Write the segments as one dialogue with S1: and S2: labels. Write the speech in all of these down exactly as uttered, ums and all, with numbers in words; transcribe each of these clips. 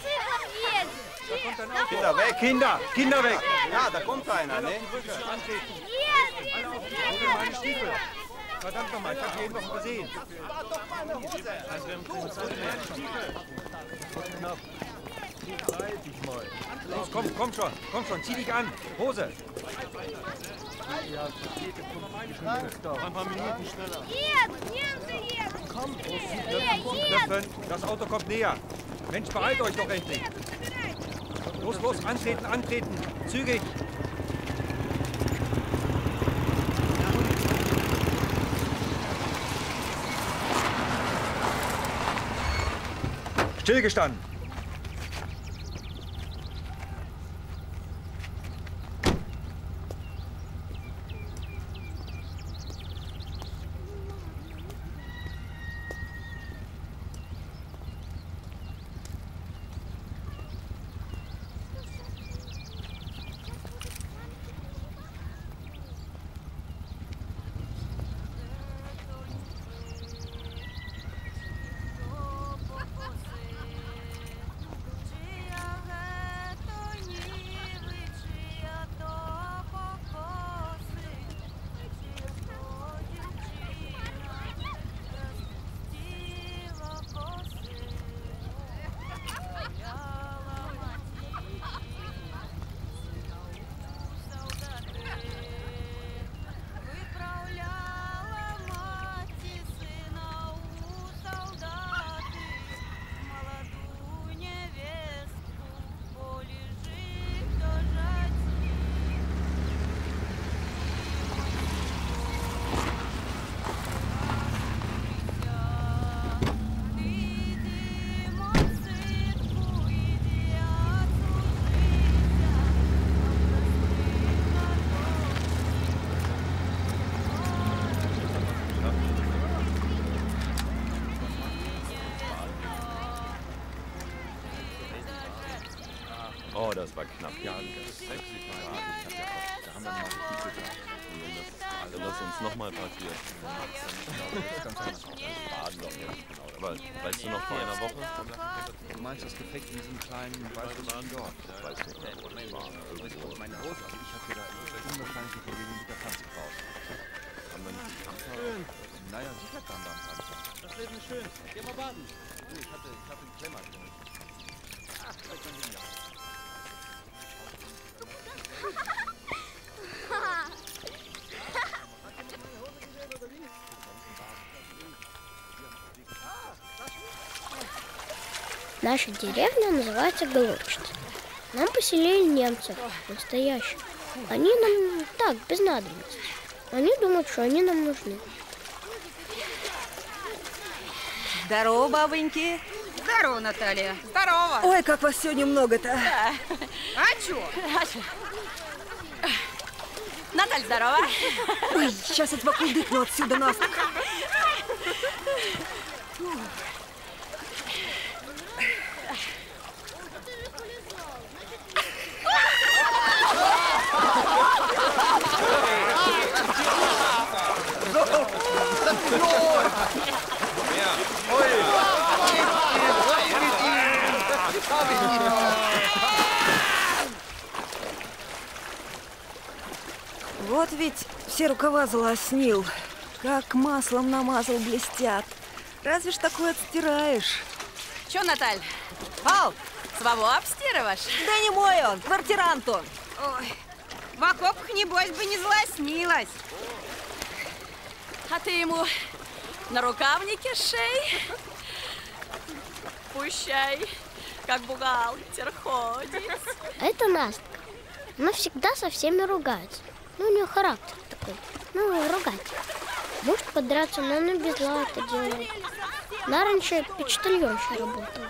S1: Kinder weg, Kinder, Kinder weg. Ja, da kommt einer, ne?
S2: Meine Stiefel. Verdammt nochmal, ich hab jeden noch übersehen. Los, komm, komm schon, komm schon, zieh dich an. Hose. Ein paar Minuten schneller. Komm, Knöpfen, das Auto kommt näher. Mensch, beeilt euch doch endlich. Los, los, antreten, antreten. Zügig. Stillgestanden.
S1: Oh, das war knapp.
S3: Ja, das ist sexy. Da haben wir mal richtig gedacht.
S1: Wenn das uns nochmal passiert. Aber weißt du noch vor einer Woche?
S3: Du meinst das Gefecht in diesem kleinen weißen Dorf?
S1: Weißt du, wo das war?
S3: Also meine Hose, also ich hatte da unwahrscheinliche Probleme mit der Plastikfaust.
S1: Haben wir nicht
S3: Schön. Naja, sicher kann da am Panzer.
S2: Das Leben ist schön. Geh mal baden.
S3: Du, ich hatte, ich hatte einen Klemmer drin. Ach, vielleicht kann ich nicht.
S4: Наша деревня называется Голубчица. Нам поселили немцы, настоящие. Они нам так, без надобности. Они думают, что они нам нужны.
S5: Здорово, бабоньки.
S6: Здорово, Наталья.
S5: Здорово. Ой, как вас сегодня много-то.
S6: Да. А чё?
S5: А чё? Наталья, здорово. Ой, сейчас я тебя кудыкну отсюда нафиг. Вот ведь все рукава залоснил, как маслом намазал, блестят. Разве ж такое отстираешь?
S6: Чё, Наталь? Пал, свого обстирываешь?
S5: Да не мой он, квартирант он.
S6: Ой, в окопах, небось, бы не залоснилась.
S7: А ты ему на рукавнике шей? Пущай, как бухгалтер ходит.
S4: А это Настя. Она всегда со всеми ругается. Ну, у нее характер такой. Ну, ругать. Может подраться, но она без зла это делает. Она раньше почтальоншей работала.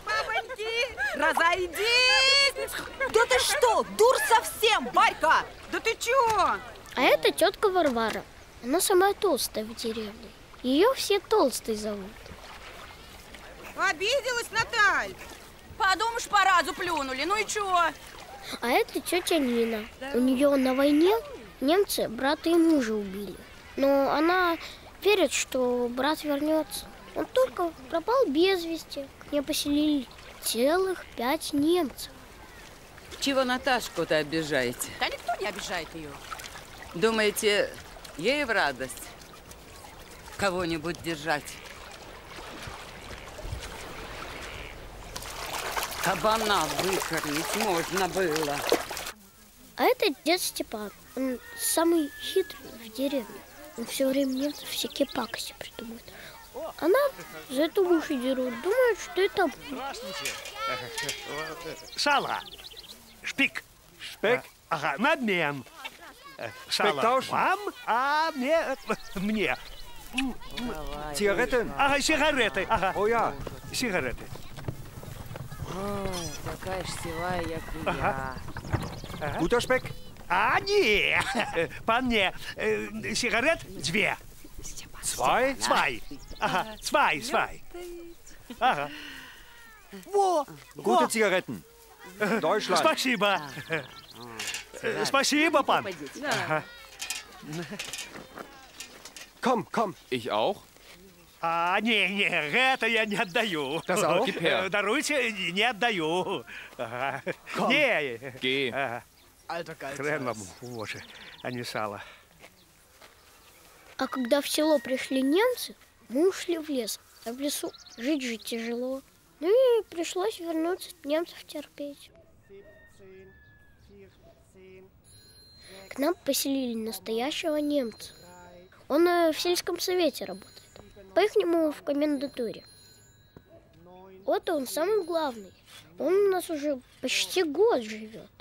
S5: Разойдись! Да ты что, дур совсем, Варька?
S6: Да ты чё?
S4: А это тетка Варвара. Она самая толстая в деревне. Ее все толстой зовут.
S6: Обиделась, Наталь?
S7: Подумаешь, по разу плюнули, ну и чего?
S4: А это тетя Нина. У нее на войне немцы брата и мужа убили. Но она верит, что брат вернется. Он только пропал без вести. К ней поселили целых пять немцев.
S8: Чего Наташку-то обижаете?
S7: Да никто не обижает ее.
S8: Думаете, ей в радость кого-нибудь держать? Кабана выкормить можно было.
S4: А это дед Степан. Он самый хитрый в деревне. Он все время немцев всякие пакости придумывает. А нам за это уши дерут. Думают, что это мы.
S9: Здравствуйте. Сало. Шпик.
S2: Speck?
S9: Ага, на обмен. Сало
S2: tauschen.
S9: вам, а мне... мне.
S2: Zigaretten?
S9: Ага, сигареты. Ага,
S2: Oh ja.
S9: сигареты.
S10: Ой, така ж сіла, як і
S9: Ага.
S10: я.
S2: Guter Speck?
S9: А, не. По мне. Э, Сигарет две.
S2: Zwei?
S9: Zwei. Ага, zwei, zwei. Ага. Во,
S2: Gute
S9: во.
S2: Zigaretten. Deutschland.
S9: Спасибо. Э, Спасибо, пан. Ага.
S2: Komm, komm.
S3: Ich auch?
S9: А, не, не, это я не отдаю.
S3: Das auch? Gib her.
S9: Э, Даруйте, не отдаю. Ага. Не.
S3: Geh.
S9: Ага. Хрен вам уши, а не сало.
S4: А когда в село пришли немцы, мы ушли в лес. А в лесу жить-жить тяжело. Ну и пришлось вернуться немцев терпеть. К нам поселили настоящего немца. Он э, в сельском совете работает. По-ихнему в комендатуре. Вот он самый главный. Он у нас уже почти год живет.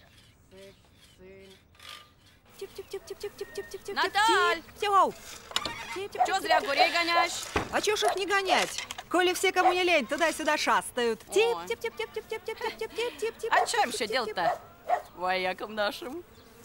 S7: Наталь!
S5: Тяу!
S7: Чё зря курей гоняешь?
S5: А чё ж их не гонять? Коли все, кому не лень, туда-сюда шастают.
S7: Ой.
S5: Тип-тип-тип-тип-тип-тип-тип-тип-тип.
S7: А чё им еще делать-то? Воякам нашим.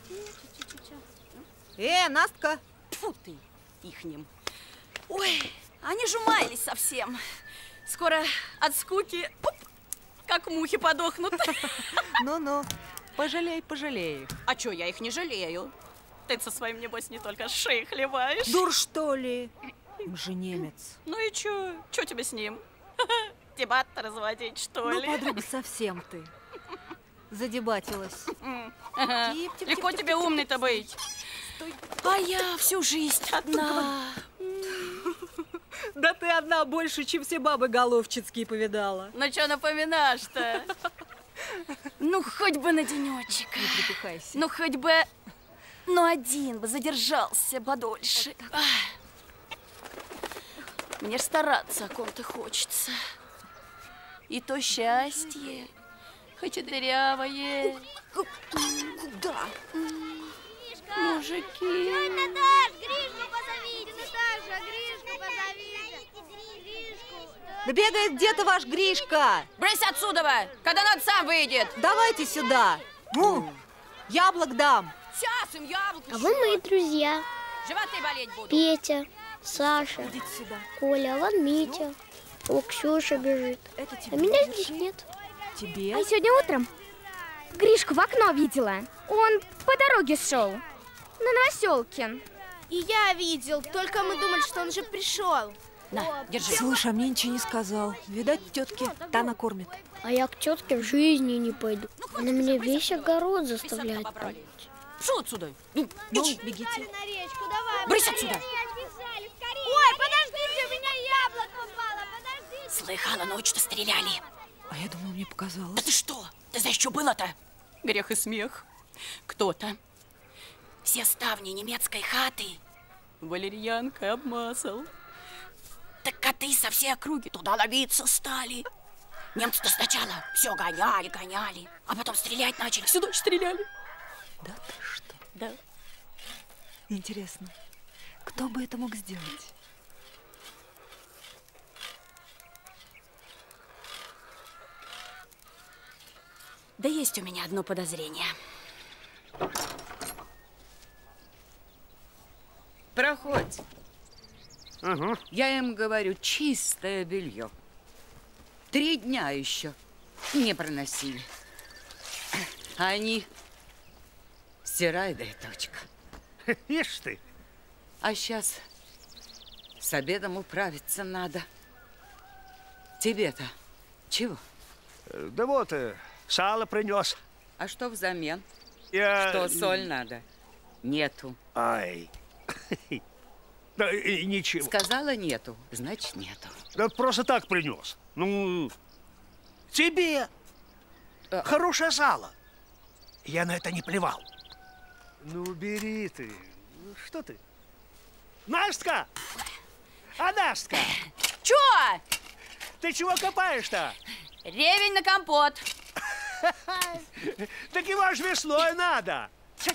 S5: Э, Настка!
S7: Тьфу ты, ихним. Ой, они же умаялись совсем. Скоро от скуки, пуп, как мухи подохнут.
S5: Ну-ну, пожалей, пожалей их.
S7: А чё, я их не жалею. Ты со своим, небось, не только шеи хлебаешь.
S5: Дур, что ли? Он же немец.
S7: Ну и чё? Чё тебе с ним? Дебат разводить, что
S5: Ну,
S7: ли?
S5: подруга, совсем ты. Задебатилась.
S7: Ага.
S5: Тип-тип-тип-тип-тип-тип.
S7: Легко тебе умный-то быть. А я всю жизнь одна.
S5: Да ты одна больше, чем все бабы головчицкие повидала.
S7: Ну чё напоминаешь-то? Ну, хоть бы на денечек.
S5: Не припихайся.
S7: Ну, хоть бы, ну, один бы задержался подольше. Ах. Мне ж стараться о ком-то хочется. И то счастье, хоть и дырявое.
S5: Куда?
S7: Мужики.
S11: Наташ, Гришку позовите, Наташа, Гришку позовите. Гришку.
S5: Да бегает где-то ваш Гришка.
S7: Брысь отсюда, когда надо, сам выйдет.
S5: Давайте сюда. Ну, яблок дам.
S7: Сейчас им яблоко.
S4: А вон мои друзья.
S7: Животы болеть будут.
S4: Петя, Саша,
S5: Идите сюда.
S4: Коля, а вон Митя. О, Ксюша бежит.
S5: Это тебе.
S4: А меня здесь нет.
S5: Тебе.
S12: А сегодня утром Гришку в окно видела. Он по дороге шел. На Новоселкин.
S11: И я видел, только мы думали, что он уже пришел.
S7: На, держи.
S5: Слушай, а мне ничего не сказал. Видать, тетки та накормит.
S4: А я к тетке в жизни не пойду. Она меня весь огород заставляет помыть.
S7: Шел отсюда. Ну,
S5: Ну,
S7: иди.
S5: бегите.
S11: На речку, давай.
S7: Брысь
S11: мы на
S7: отсюда.
S11: речку бежали, скорее. Ой, подождите, у меня яблоко упало, подождите.
S7: Слыхала, ночью-то стреляли.
S5: А я думала, мне показалось.
S7: Да ты что? Ты знаешь, что было-то? Грех и смех. Кто-то все ставни немецкой хаты валерьянкой обмазал. Так коты со всей округи туда ловиться стали. Немцы-то сначала все гоняли, гоняли, а потом стрелять начали. Всю ночь стреляли.
S5: Да ты что?
S7: Да.
S5: Интересно, кто бы это мог сделать?
S7: Да есть у меня одно подозрение.
S8: Проходь.
S9: Угу.
S8: Я им говорю, чистое белье. Три дня еще не проносили. А они стирай, да и точка.
S9: Ишь ты.
S8: А сейчас с обедом управиться надо. Тебе-то чего?
S9: Да вот, э, сало принес.
S8: А что взамен?
S9: Я...
S8: Что, соль надо? Нету.
S9: Ай. Да, и ничего.
S8: Сказала нету, значит нету.
S9: Да просто так принес. Ну, тебе а... хорошее сало. Я на это не плевал. Ну, бери ты. Что ты? Настя! А, Настя!
S7: Чё?
S9: Ты чего копаешь-то?
S7: Ревень на компот.
S9: Так его ж весной надо.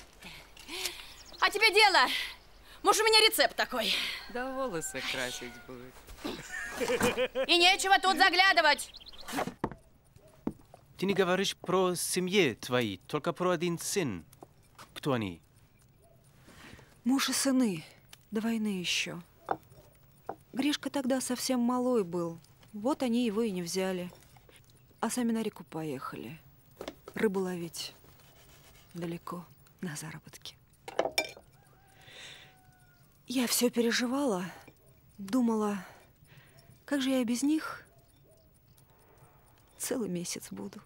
S7: А тебе дело? Может, у меня рецепт такой?
S8: Да волосы красить будет.
S7: И нечего тут заглядывать.
S13: Ты не говоришь про семье твои, только про один сын. Кто они?
S5: Муж и сыны. До войны еще. Гришка тогда совсем малой был. Вот они его и не взяли. А сами на реку поехали. Рыбу ловить далеко, на заработки. Я все переживала, думала, как же я без них целый месяц буду.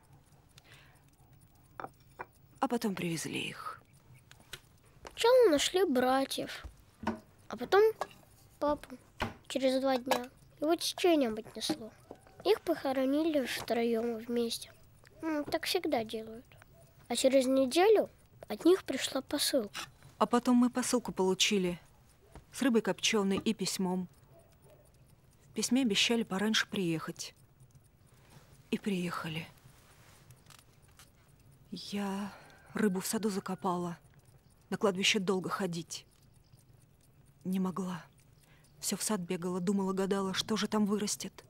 S5: А потом привезли их.
S4: Сначала нашли братьев, а потом папу через два дня. Его течением отнесло. Их похоронили втроем вместе. Ну, так всегда делают. А через неделю от них пришла посылка.
S5: А потом мы посылку получили с рыбой копченой и письмом. В письме обещали пораньше приехать. И приехали. Я рыбу в саду закопала. На кладбище долго ходить. Не могла. Все в сад бегала, думала, гадала, что же там вырастет.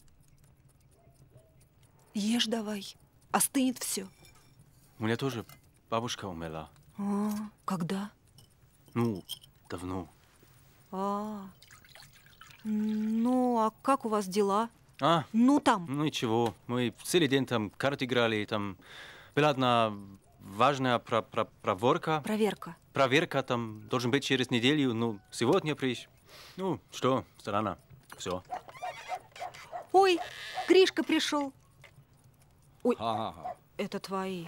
S5: Ешь давай, остынет все.
S13: У меня тоже бабушка умерла.
S5: А, когда?
S13: Ну, давно.
S5: А, ну, а как у вас дела?
S13: А?
S5: Ну, там.
S13: Ну, ничего. Мы целый день там карты играли, там была одна важная про про проверка.
S5: Проверка.
S13: Проверка там должен быть через неделю, ну, сегодня пришь. Ну, что, странно. Все.
S5: Ой, Гришка пришел. Ой,
S3: Ага.
S5: Это твои.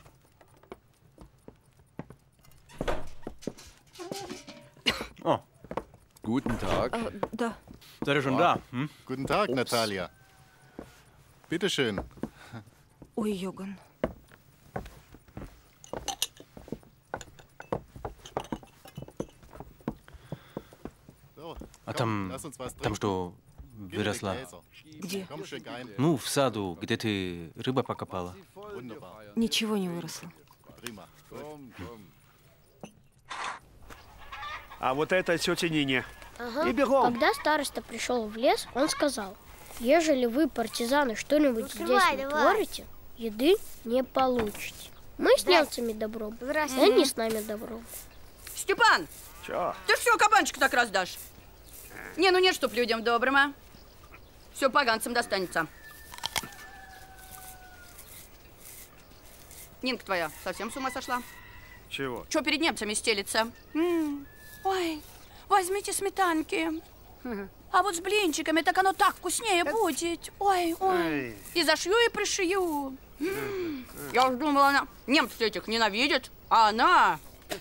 S13: О.
S3: Guten Tag.
S5: А, да.
S13: Der ist schon da. Hm?
S14: Guten Tag,
S13: Ups.
S14: Natalia. Bitte schön.
S5: Ой, Йоган.
S13: А там, там что, выросла?
S5: Где?
S13: Ну, в саду, где ты рыбу покопала.
S5: Ничего не выросло.
S9: А вот это тетя Нине.
S4: Ага.
S9: И бегом.
S4: Когда староста пришел в лес, он сказал: ежели вы, партизаны, что-нибудь здесь
S11: Давай,
S4: не
S11: давай.
S4: творите, еды не получите. Мы с немцами добром,
S11: Здрасте.
S4: они с нами добром.
S7: Степан,
S9: Чё?
S7: ты все кабанчика так раздашь? Не, ну нет, чтоб людям добрым, а. Все поганцам достанется. Нинка твоя совсем с ума сошла?
S9: Чего?
S7: Че перед немцами стелится? М, Ой, возьмите сметанки. А вот с блинчиками так оно так вкуснее будет. Ой, ой. И зашью, и пришью. М, Я уж думала, она немцев этих ненавидит, а она...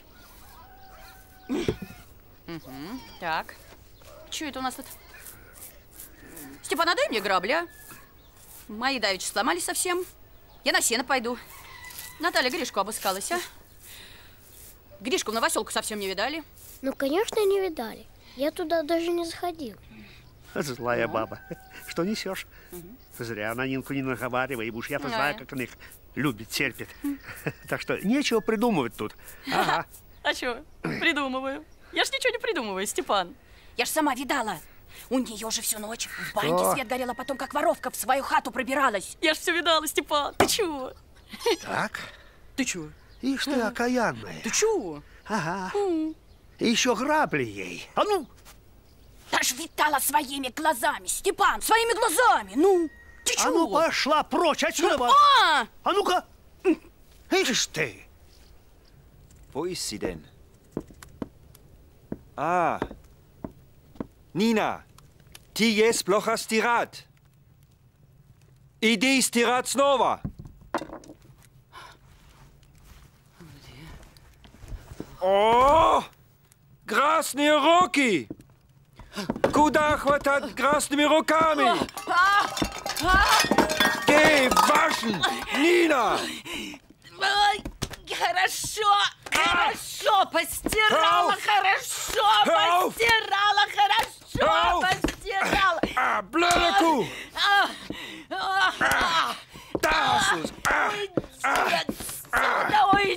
S7: Мгм, Так. Что это у нас тут? Степан, а дай мне грабли, а? Мои давеча сломались совсем. Я на сено пойду. Наталья Гришку обыскалась, а? Гришку в новоселку совсем не видали.
S4: Ну, конечно, не видали. Я туда даже не заходил.
S9: Злая баба. Что несешь? Зря на Нинку не наговаривай, уж я-то
S7: Ага.
S9: знаю, как она их любит, терпит. Так что нечего придумывать тут. Ага.
S7: А что? Придумываю. Я ж ничего не придумываю, Степан. Я ж сама видала. У нее же всю ночь в баньке
S9: Что?
S7: свет горел, а потом как воровка в свою хату пробиралась. Я ж все видала, Степан. Ты чего?
S9: Так.
S7: Ты чего?
S9: Ишь ты, окаянная.
S7: Ты чего?
S9: Ага. И еще грабли ей. А ну!
S7: Я ж видала своими глазами, Степан, своими глазами. Ну, ты чего?
S9: А ну пошла прочь отсюда!
S7: Ну, а!
S9: А ну-ка! Ишь ты!
S1: Wo ist sie denn? Ah. Nina. Ти есть плохо стирать.
S2: Иди стирать снова. О! Красные руки! Куда хватать красными руками? Гeh, waschen! Nina!
S8: Ой, хорошо, хорошо, постирала,
S2: Help!
S8: хорошо,
S2: Help!
S8: постирала, хорошо,
S2: Help!
S8: постирала.
S2: А, blöde Kuh!
S8: А, а, а.
S2: Da hast du's! Ah, ah,
S8: Отсюда уйди,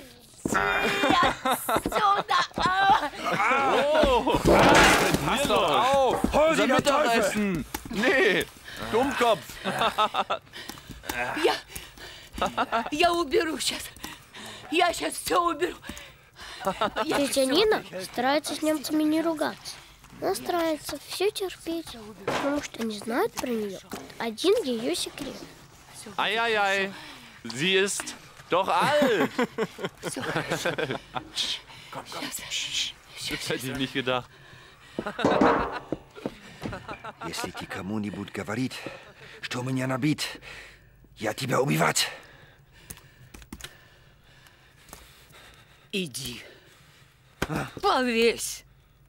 S8: отсюда. А.
S3: Oh,
S2: Pass doch auf! Hol sie, der Teufel!
S3: Mittagessen! Nee, Dummkopf!
S8: Я, я уберу сейчас. Я сейчас все уберу. Я
S4: Тетя
S8: всё
S4: Нина
S8: уберу.
S4: старается с немцами не ругаться. Она старается все терпеть, потому что они знают про нее один ее секрет.
S3: Eieiei, sie ist doch alt!
S8: Всё хорошо.
S3: Komm, komm. Das hätte ich nicht gedacht.
S1: Если ты кому-нибудь говорит, что меня набит, я тебя убивать.
S8: Иди. Повесь.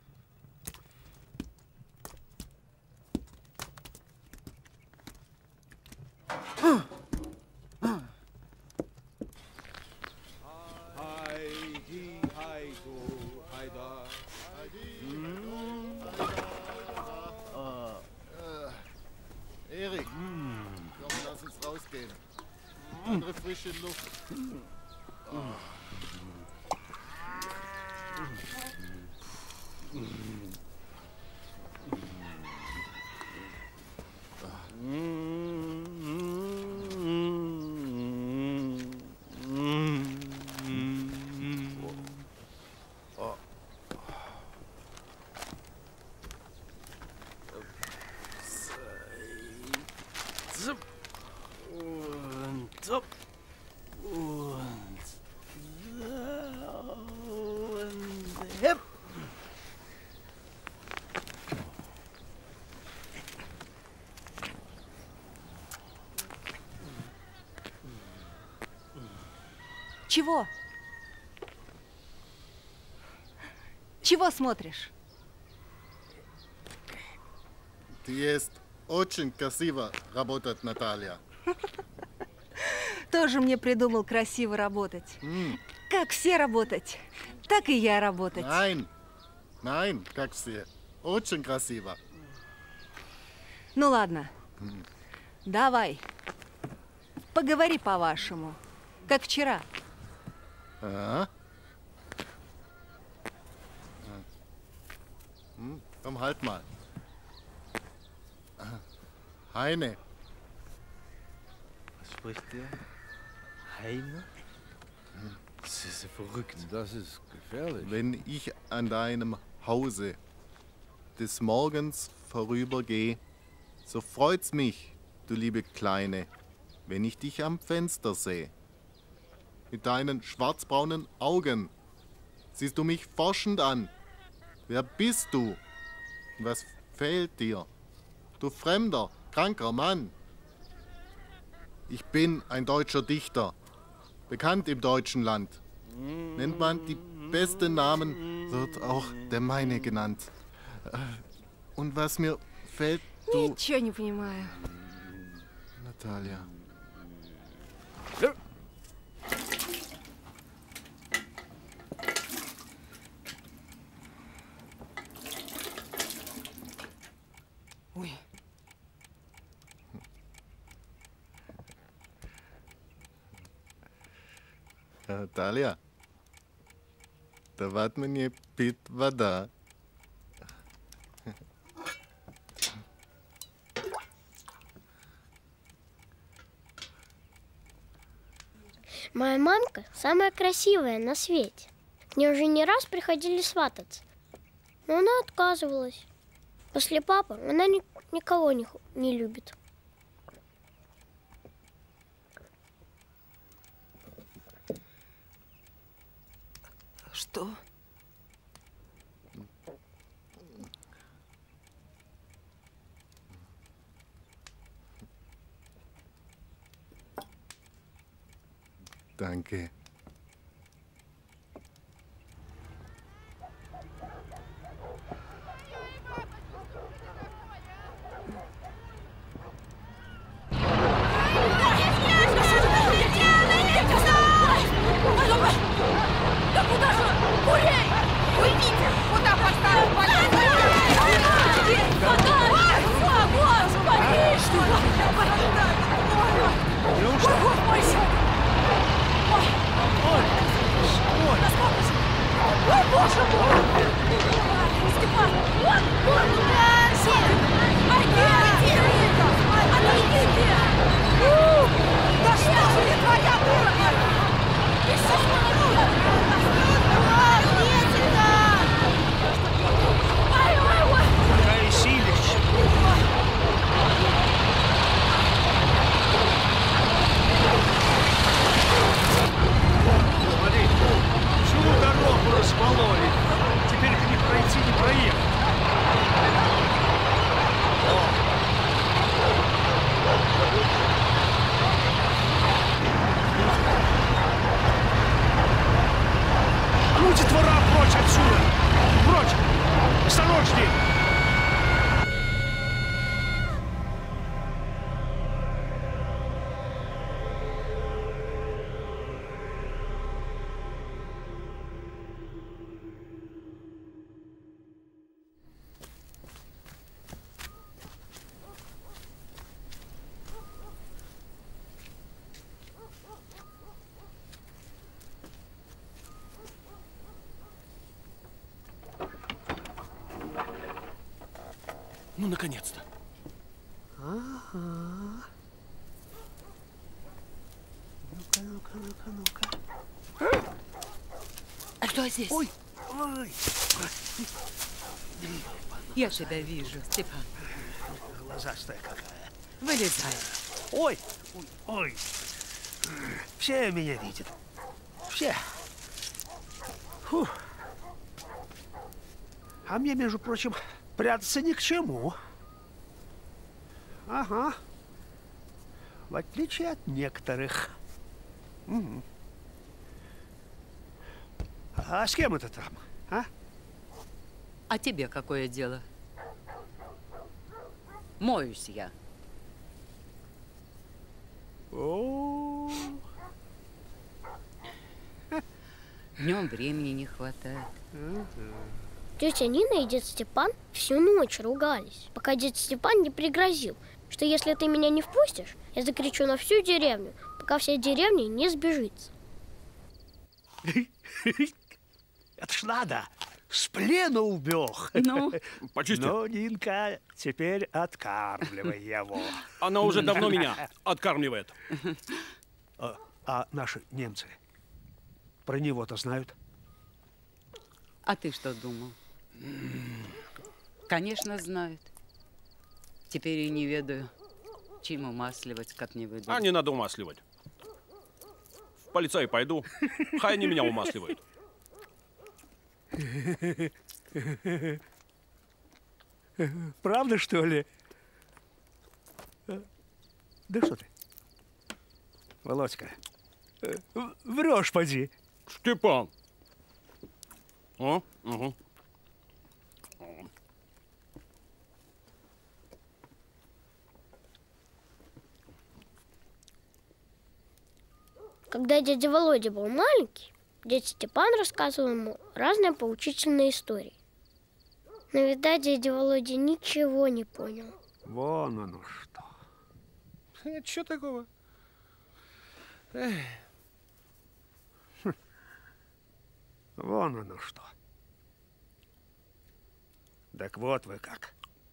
S14: Erik, komm, lass uns rausgehen. Andere frische Luft. Oh.
S3: Und up. Und und hip.
S5: Чего? Чего смотришь?
S14: Die ist очень красиво работает, Наталья.
S5: Тоже мне придумал красиво работать.
S14: М.
S5: Как все работать, так и я работать.
S14: Nein, nein, как все. Очень красиво.
S5: Ну ладно, давай, поговори по-вашему, как вчера.
S14: Ja. Hm, komm, halt mal. Heine.
S15: Was spricht der? Heine? Das ist ja verrückt.
S14: Das ist gefährlich. Wenn ich an deinem Hause des Morgens vorübergehe, so freut's mich, du liebe Kleine, wenn ich dich am Fenster sehe. Mit deinen schwarzbraunen Augen siehst du mich forschend an. Wer bist du? Was fehlt dir? Du fremder, kranker Mann. Ich bin ein deutscher Dichter, bekannt im deutschen Land. Nennt man die besten Namen, wird auch der meine genannt. Und was mir fällt, du...
S5: Ничего не понимаю.
S14: Наталья.
S5: Ой.
S14: Наталья, давать мне пить вода.
S4: Моя мамка самая красивая на свете. К ней уже не раз приходили свататься. Но она отказывалась. После папы она ни- никого не, ху- не любит.
S5: Что?
S14: Danke.
S11: Да куда же? Курей! Уйдите! Куда поставил полицию? Господи! Что? Ой! Ой! Ой, боже мой! Степан! Вот! Вот! Все! Отойдите! Отойдите! Да что же не твоя дура? Ты что ж
S9: Какая силища! Смотри, всю дорогу раскололи. Теперь к них пройти не проехать. А ну, детвора, прочь отсюда! Прочь! Осторожней!
S16: Ну, наконец-то.
S9: Ага. Ну-ка, ну-ка, ну-ка, ну-ка.
S8: А кто здесь?
S9: Ой, ой.
S8: Я тебя вижу, Степан.
S9: Глазастая какая.
S8: Вылезай.
S9: Ой, ой, ой. Все меня видят. Все. Фух. А мне, между прочим, прятаться ни к чему. Ага. В отличие от некоторых. Угу. А с кем это там, а?
S8: А тебе какое дело? Моюсь я.
S9: О.
S8: Днем времени не хватает.
S4: Тетя Нина и дед Степан всю ночь ругались, пока дед Степан не пригрозил, что если ты меня не впустишь, я закричу на всю деревню, пока вся деревня не сбежится.
S9: Это ж надо! С плена убег.
S16: Ну? Почисти.
S9: Ну, Нинка, теперь откармливай его.
S16: Она уже давно меня откармливает.
S9: А, а наши немцы про него-то знают?
S8: А ты что думал? Конечно, знают. Теперь и не ведаю, чем умасливать, как не выйду.
S16: А не надо умасливать. В полицай пойду, хай они меня умасливают.
S9: Правда, что ли? Да что ты? Володька, врешь, поди.
S16: Степан. О, угу.
S4: Когда дядя Володя был маленький, дядя Степан рассказывал ему разные поучительные истории. Но, видать, дядя Володя ничего не понял.
S9: Вон оно что.
S16: Это что такого? Эх.
S9: Хм. Вон оно что. Так вот вы как.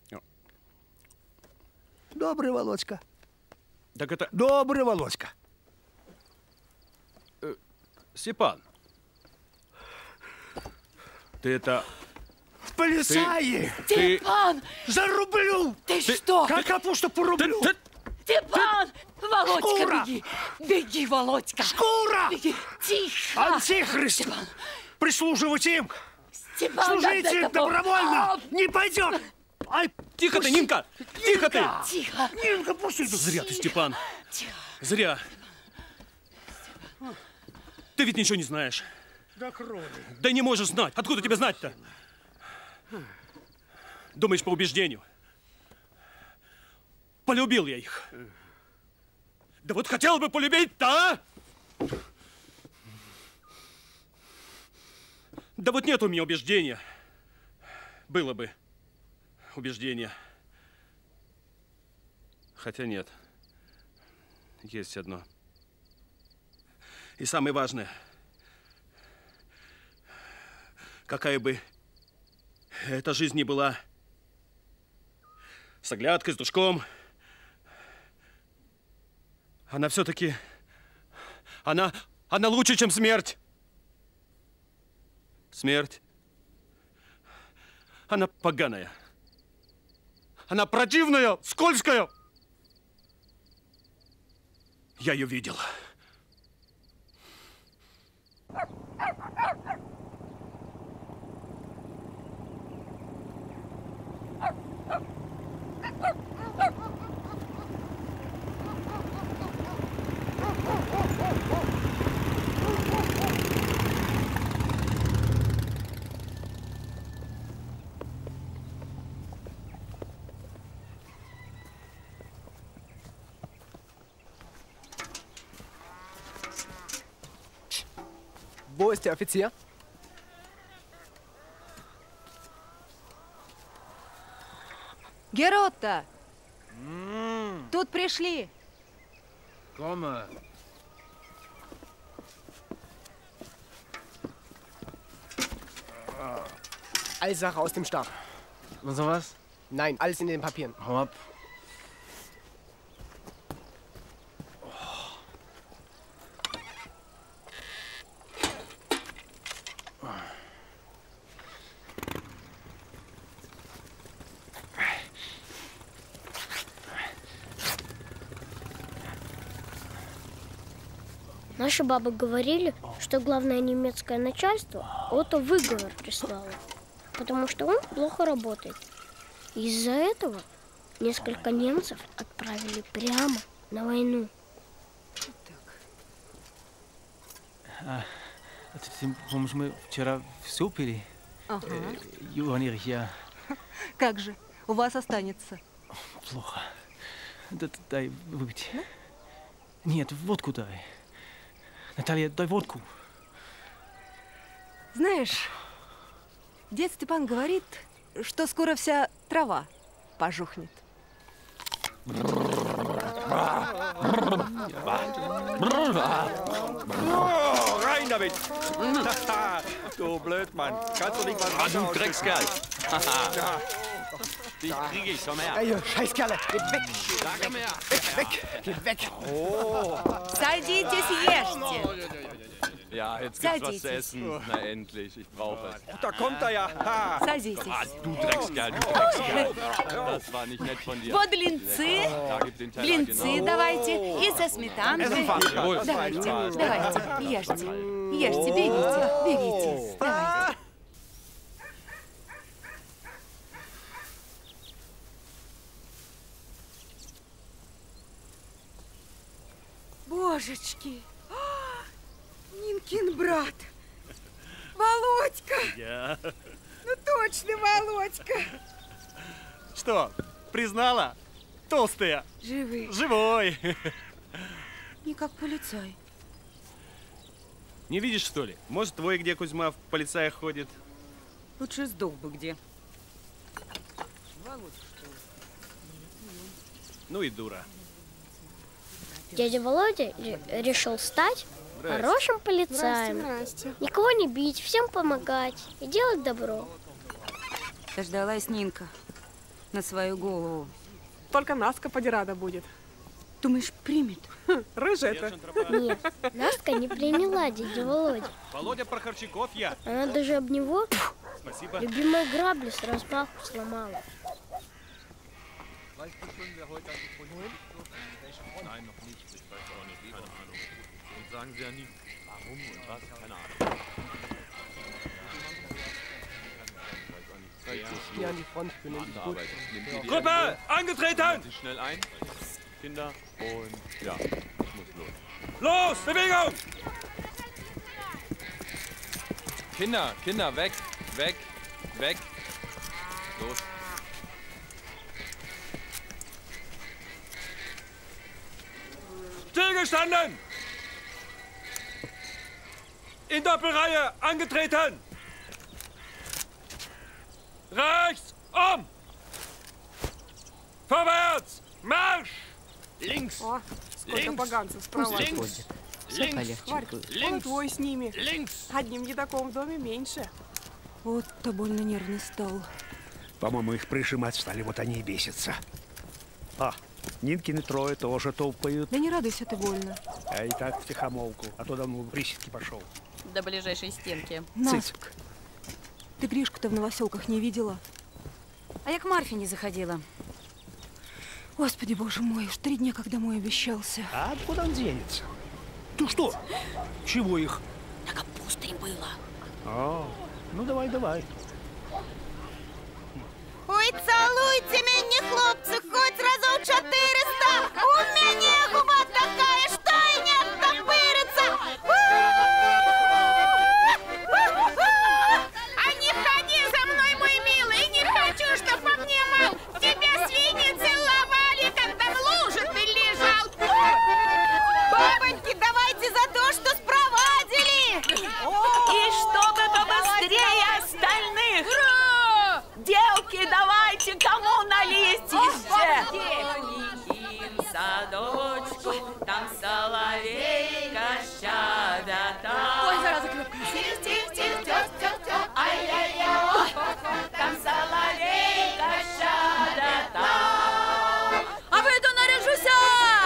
S9: Добрый Володька.
S16: Так это...
S9: Добрый Володька.
S16: Э, Степан. Ты это...
S9: Полицаи!
S16: Ты...
S8: Степан!
S9: Зарублю!
S8: Ты, ты что?
S9: Как капусту порублю!
S8: Ты, ты... Степан! Ты... Володька,
S9: Шкура!
S8: беги! Беги, Володька!
S9: Шкура!
S8: Беги! Тихо!
S9: Антихрист!
S8: Степан!
S9: Прислуживать им!
S8: Степан,
S9: служить им добровольно! А... Не пойдет! Ай,
S16: тихо ты, Нинка! Тихо ты!
S8: Тихо!
S9: Нинка, пусть идут!
S16: Зря ты, Степан!
S8: Тихо!
S16: Зря!
S9: Ты ведь ничего не знаешь.
S17: Да кроме.
S9: Да не можешь знать. Откуда тебе знать-то? Думаешь, по убеждению? Полюбил я их. Да вот хотел бы полюбить-то, а? Да вот нет у меня убеждения. Было бы убеждение. Хотя нет. Есть одно. И самое важное. Какая бы эта жизнь ни была, с оглядкой, с душком, она все-таки, она, она лучше, чем смерть. Смерть, она поганая, она противная, скользкая. Я ее видел.
S18: Wo ist der Offizier?
S5: Геротта! Тут пришли.
S15: Komme.
S18: Alle Sache aus dem Stab.
S15: Und sowas?
S18: Nein, alles in den Papieren.
S15: Hau ab.
S4: Наши бабы говорили, что главное немецкое начальство Отто выговор прислало, потому что он плохо работает. Из-за этого несколько немцев отправили прямо на войну.
S13: А, это ты помнишь, мы вчера все пили?
S5: Ага.
S13: Э, Юрий Ерich, я...
S5: Как же? У вас останется.
S13: Плохо. Да, дай выпить. Да? Нет, водку дай. Наталья, дай водку.
S5: Знаешь, дед Степан говорит, что скоро вся трава пожухнет.
S2: Oh, rein damit! Du Blödmann, kannst du nicht mal...
S3: Ah, du Dreckskerl! Dich krieg ich, komm her!
S18: Ey, Scheißkerle, geht weg!
S3: Sag mir!
S18: Weg, weg, geht weg!
S3: Oh!
S6: Садитесь, ешьте!
S3: Ja, jetzt gibt's was zu essen. Na endlich, ich brauche es.
S2: Da kommt er ja! Ha.
S6: Садитесь.
S3: Ah, du Dreckskerl, du Dreckskerl! Das war nicht nett von dir.
S6: Вот блинцы.
S3: Da gib den Teller,
S6: Блинцы
S3: genau.
S6: давайте. И со сметанкой.
S3: Jawohl.
S6: Давайте, давайте, ешьте. Ешьте, берите, берите. Давайте.
S19: Божечки! Нинкин брат! Володька!
S9: Я...
S19: Ну точно, Володька!
S9: Что, признала? Толстая.
S19: Живый.
S9: Живой.
S19: Не как полицай.
S9: Не видишь, что ли? Может, твой где Кузьма в полицаях ходит?
S8: Лучше сдох бы где.
S9: Ну и дура.
S4: Дядя Володя решил стать
S19: Здрасте.
S4: хорошим полицаем.
S19: Здрасте, здрасте.
S4: Никого не бить, всем помогать и делать добро.
S8: Дождалась Нинка на свою голову.
S19: Только Наска поди рада будет.
S8: Думаешь, примет?
S19: Рыжая-то.
S4: Нет, Настя не приняла дядю Володю.
S9: Володя Прохорчаков я.
S4: Она даже об него
S9: Спасибо.
S4: любимые грабли с размаху сломала.
S3: Nein, noch nicht. Ich weiß auch nicht. Keine Ahnung. Und sagen Sie ja nie, warum und was. Keine Ahnung.
S18: Hier an die Front, bin ich gut.
S2: Gruppe, angetreten!
S3: Sie schnell ein, Kinder, und ja, ich muss los.
S2: Los, Bewegung! Kinder, Kinder, weg, weg, weg. Los. Stillgestanden! In Doppelreihe angetreten! Rechts um! Vorwärts! Marsch!
S3: Links!
S19: О, сколько
S3: Links.
S19: поганцев справа.
S3: Links! Links!
S19: Хварь, он
S3: Links!
S19: твой с ними.
S3: Links!
S19: Одним едоком в доме меньше.
S5: Вот-то больно нервный стал.
S9: По-моему, их прижимать стали, вот они и бесятся. А, Нинкины трое тоже топают.
S5: Да не радуйся ты больно.
S9: А и так втихомолку, а то давно в приседки пошел.
S7: До ближайшей стенки.
S5: Цицик, ты Гришку-то в Новоселках не видела?
S17: А я к Марфе не заходила.
S5: Господи, боже мой, уж три дня, как домой обещался.
S9: А откуда он денется? Ты что? Чего их?
S7: На капусте им было.
S9: А, ну давай, давай.
S6: Ой, целуйте меня, хлопцы, хоть разок четыреста. У меня губа такая, что и не оттопырится. А не ходи за мной, мой милый, не хочу, чтоб по мне, мол, тебя свиньи целовали, когда в луже ты лежал. Бабоньки, давайте за то, что спровадили.
S7: И чтобы побыстрее остальных. Девки, давайте, кому налить еще? Никин садочку, там соловейка щебета. Ой, зараза, крепко. Тих, тих, тих, тёс, тёс, тёс, ай-яй-яй, там соловейка щебета.
S17: А выйду наряжуся!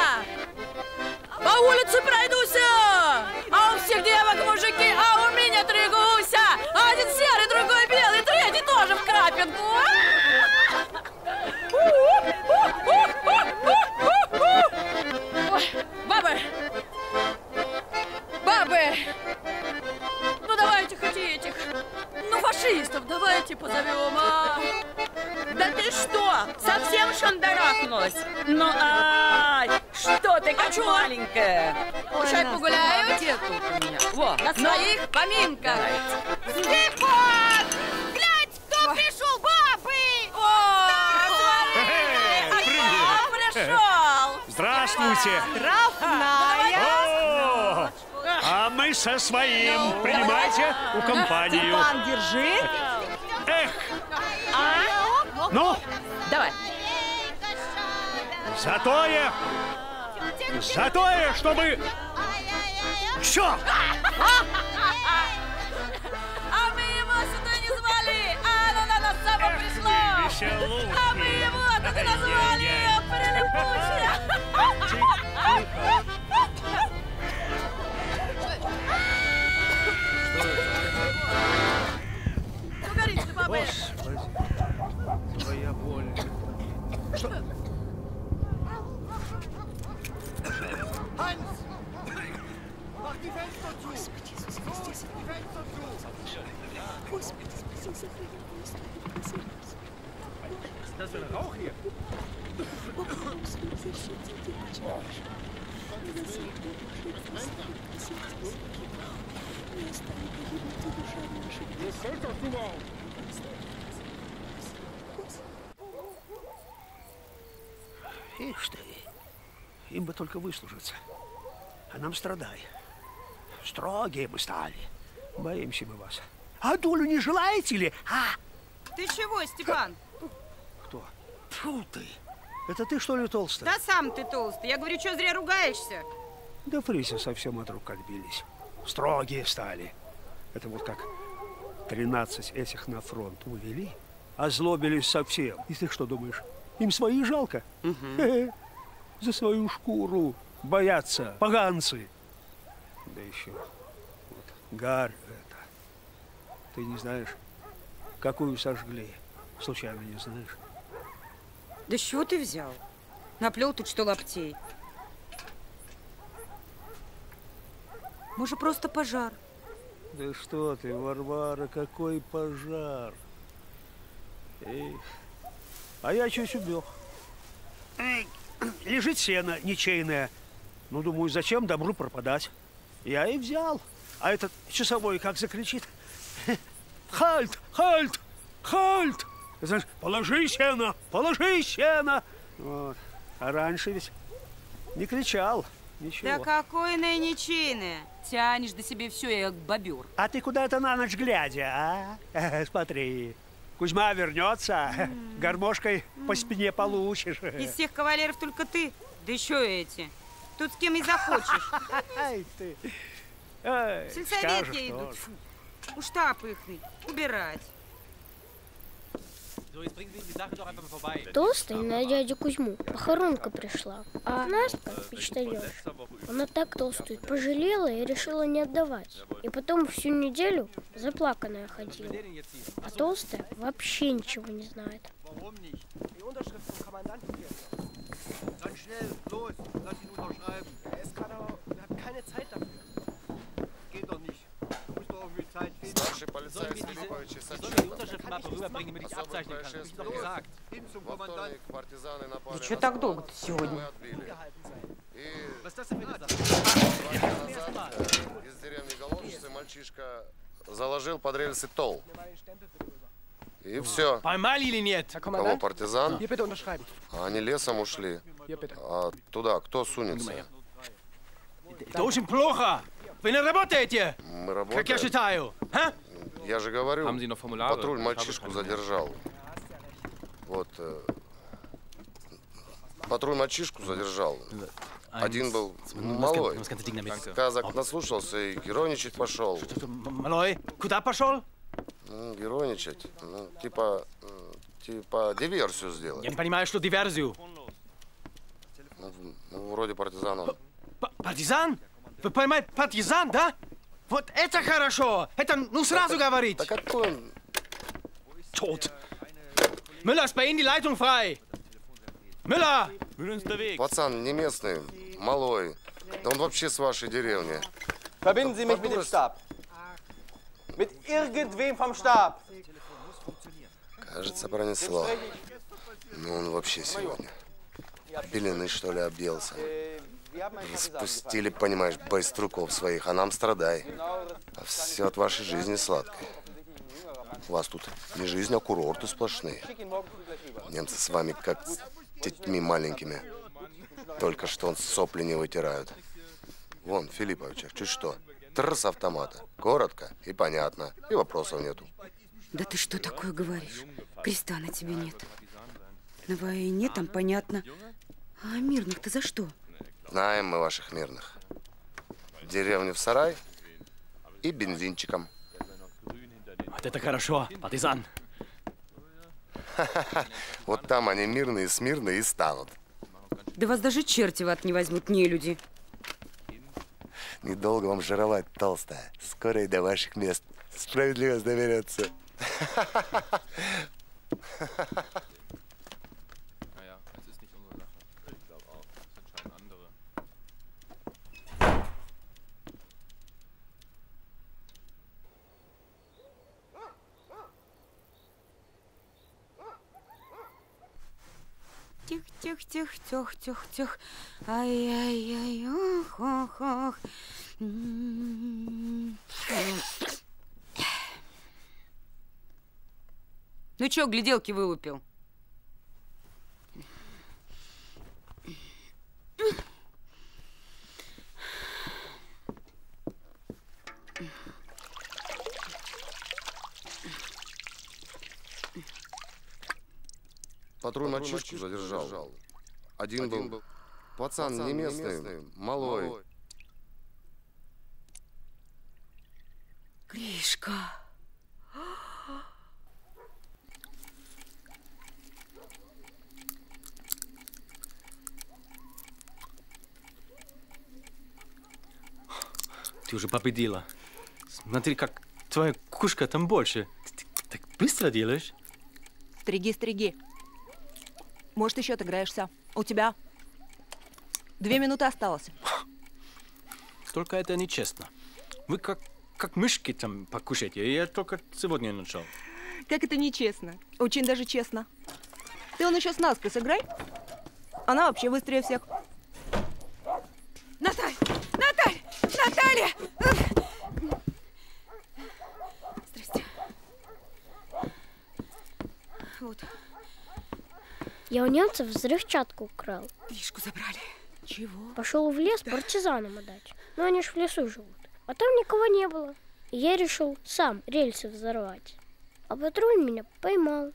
S17: По улице пройдуся! А у всех девок мужики, а у меня три гуся! Один серый, другой белый, третий тоже в крапинку! Ой, бабы! Бабы! Ну давайте хоть этих, ну фашистов давайте позовем, а!
S7: Да ты что, совсем шандарахнулась? Ну, ай, что ты как маленькая?
S17: Пущай погуляют?
S7: Где тут у меня? Во,
S17: на своих поминках.
S6: Степан! Глянь, кто пришел, бабы!
S17: Пришел!
S9: Здравствуйте!
S6: Штрафная!
S9: О, а мы со своим, принимайте у компанию.
S6: Степан, держи!
S9: Эх!
S7: А?
S9: Ну?
S7: Давай.
S9: Затое! Затое, чтобы... Все!
S17: А мы его сюда не звали! А оно на нас само пришло! А мы его так и назвали! Прилипучая! Что горит-то, бабы?
S9: Господи, твоя боль. Что?
S5: Господи, Иисус Христе, сохрани. Господи, спаси, сохрани, Господи, спаси.
S9: Das ist ein Rauch hier. Ишь ты, им бы только выслужиться, а нам страдай. Строгие мы стали, боимся мы вас. А долю не желаете ли? А?
S6: Ты чего, Степан?
S9: Кто? Фу ты! Это ты, что ли, толстая?
S6: Да сам ты толстый. Я говорю, что зря ругаешься?
S9: Да Фрися совсем от рук отбились. Строгие стали. Это вот как тринадцать этих на фронт увели, озлобились совсем. И ты что думаешь, им свои жалко? Угу. За свою шкуру боятся поганцы. Да еще вот гарь это. Ты не знаешь, какую сожгли? Случайно не знаешь?
S6: Да с чего ты взял? Наплел тут что лаптей. Может, просто пожар?
S9: Да что ты, Варвара, какой пожар. Эх. А я чуть убег. Лежит сено ничейное. Ну, думаю, зачем добру пропадать? Я и взял. А этот часовой как закричит. Хальт, хальт, хальт. Знаешь, положи сено, положи сено. Вот. А раньше ведь не кричал. Ничего.
S8: Да какой нынечины? Тянешь до себе все, я как бобер.
S9: А ты куда это на ночь глядя, а? Смотри, Кузьма вернется, mm. гармошкой mm. по спине получишь.
S8: Из всех кавалеров только ты, да еще эти. Тут с кем и захочешь.
S9: Ай ты.
S8: В сельсовет я иду. У штаб их убирать.
S4: Толстый на дядю Кузьму похоронка пришла, а Настя, почтальонша, она так толстую пожалела и решила не отдавать. И потом всю неделю заплаканная ходила. А толстая вообще ничего не знает.
S14: Старший полицейский Филиппович и Саченко. Во вторник партизаны напали.
S8: Да что так долго-то сегодня?
S14: И два дня назад из деревни Головчицы мальчишка заложил под рельсы тол. И все.
S13: Поймали или нет?
S14: Кого, партизан? А они лесом ушли. А туда кто сунется?
S13: Это очень плохо. Вы не работаете?
S14: Мы работаем.
S13: Как я считаю. А?
S14: Я же говорю, патруль мальчишку задержал. Вот. Э, патруль мальчишку задержал. Один был малой. Казак наслушался и героиничать пошел.
S13: Малой? Куда пошел?
S14: Ну, героиничать. Ну, типа, типа диверсию сделать.
S13: Я не понимаю, что диверсию.
S14: Ну, ну вроде партизаном.
S13: Партизан? Вы понимаете, партизан, да? Вот это хорошо! Это ну сразу
S14: так,
S13: говорить!
S14: Так какой он?
S13: Tot! Müller, ist bei Ihnen die Leitung frei! Müller!
S14: Пацан не местный, малой. Да он вообще с вашей деревни.
S15: Verbinden Sie mich mit dem Stab. Mit irgendwem vom Stab.
S14: Кажется, пронесло. Ну он вообще сегодня. Пелены, что ли, объелся. Спустили, понимаешь, байструков своих, а нам страдай. А все от вашей жизни сладкой. У вас тут не жизнь, а курорты сплошные. Немцы с вами как с детьми маленькими. Только что он сопли не вытирают. Вон, Филиппович, чуть что. Тр с автомата. Коротко и понятно. И вопросов нету.
S8: Да ты что такое говоришь? Креста на тебе нет. На войне там понятно. А мирных-то за что?
S14: Знаем мы ваших мирных. Деревню в сарай и бензинчиком.
S13: Вот это хорошо, партизан.
S14: Вот там они мирные, смирные и станут.
S8: Да вас даже черти в ад не возьмут, не люди.
S14: Недолго вам жировать, толстая. Скоро и до ваших мест справедливость доберется.
S8: Тих, тих, тих, тих, тих, тих. Ай-яй-яй, ох, ох, ох. Ну чё, гляделки вылупил?
S14: Патруль мальчишку задержал. Один, Один был. Пацан, Пацан не местный, не местный малой. малой.
S8: Гришка.
S13: Ты уже победила. Смотри, как твоя кукушка там больше. Ты так быстро делаешь?
S5: Стриги, стриги. Может, еще отыграешься. У тебя две минуты осталось.
S13: Только это нечестно. Вы как, как мышки там покушаете. Я только сегодня начал.
S5: Как это нечестно? Очень даже честно. Ты он еще с Наской сыграй. Она вообще быстрее всех.
S6: Наталья! Наталья! Наталья!
S8: Здрасте.
S4: Я у немцев взрывчатку украл.
S5: Гришку забрали. Чего?
S4: Пошел в лес партизанам отдать. Но они ж в лесу живут. А там никого не было. И я решил сам рельсы взорвать. А патруль меня поймал.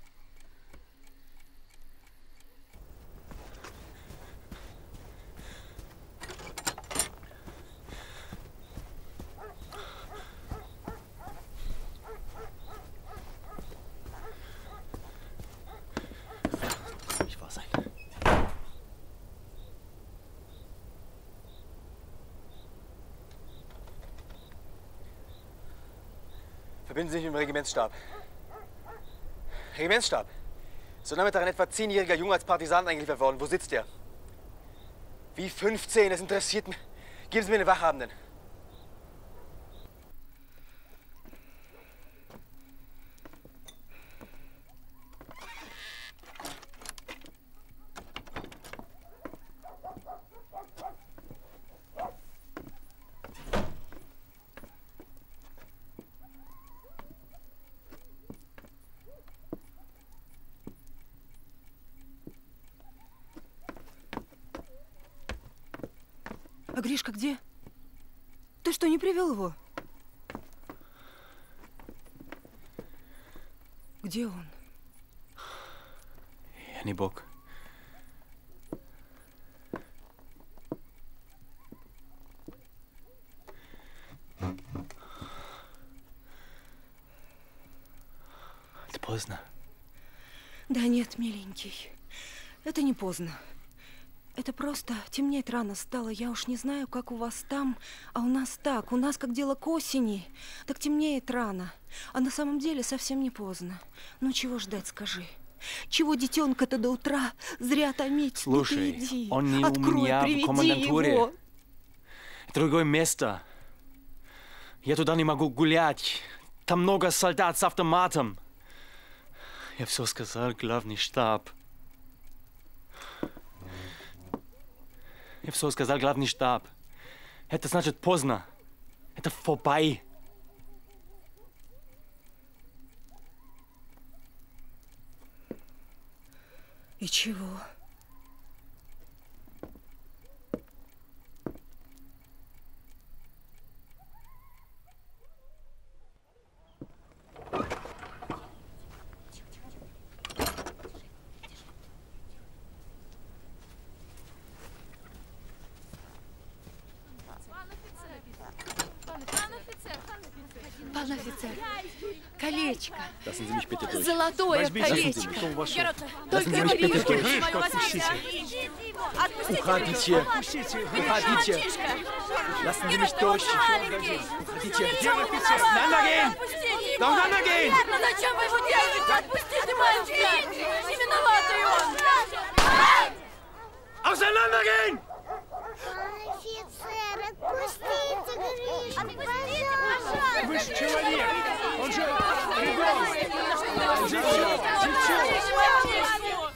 S20: Verbinden Sie sich mit dem Regimentsstab. Regimentsstab. So Nachmittag ein etwa zehnjähriger Junge als Partisan eingeliefert worden. Wo sitzt der? Wie fünfzehn? Das interessiert mich. Geben Sie mir den Wachhabenden.
S5: А Гришка где? Ты что, не привел его? Где он?
S13: Я не бог. Это поздно.
S5: Да нет, миленький, это не поздно. Это просто темнеть рано стало. Я уж не знаю, как у вас там, а у нас так. У нас как дело к осени, так темнеет рано. А на самом деле совсем не поздно. Ну чего ждать, скажи? Чего детенка-то до утра зря томить?
S13: Слушай,
S5: ну, иди,
S13: он не
S5: открой,
S13: у меня
S5: приведи
S13: в комендатуре.
S5: Его.
S13: Другое место. Я туда не могу гулять. Там много солдат с автоматом. Я все сказал, главный штаб. Я все сказал, главный штаб. Это значит поздно. Это vorbei.
S5: И чего?
S8: Пан офицер, колечко.
S16: Lassen Sie mich bitte durch.
S8: Золотое
S16: Возьмите,
S8: колечко.
S16: что у вас что?
S8: Только
S16: Lassen Sie mich bitte durch.
S8: Гришку
S16: Отпустите.
S8: Уходите.
S16: Уходите. Lassen Sie mich durch. Уходите. Auseinandergehen! Auseinandergehen!
S17: Зачем вы его держите? Отпустите мальчика! Не виноватый он!
S16: Auseinandergehen!
S11: Офицер, отпустите Гришку,
S17: Отпустите,
S11: пожалуйста.
S9: Вы же человек! Он же ребенок! Девчонка!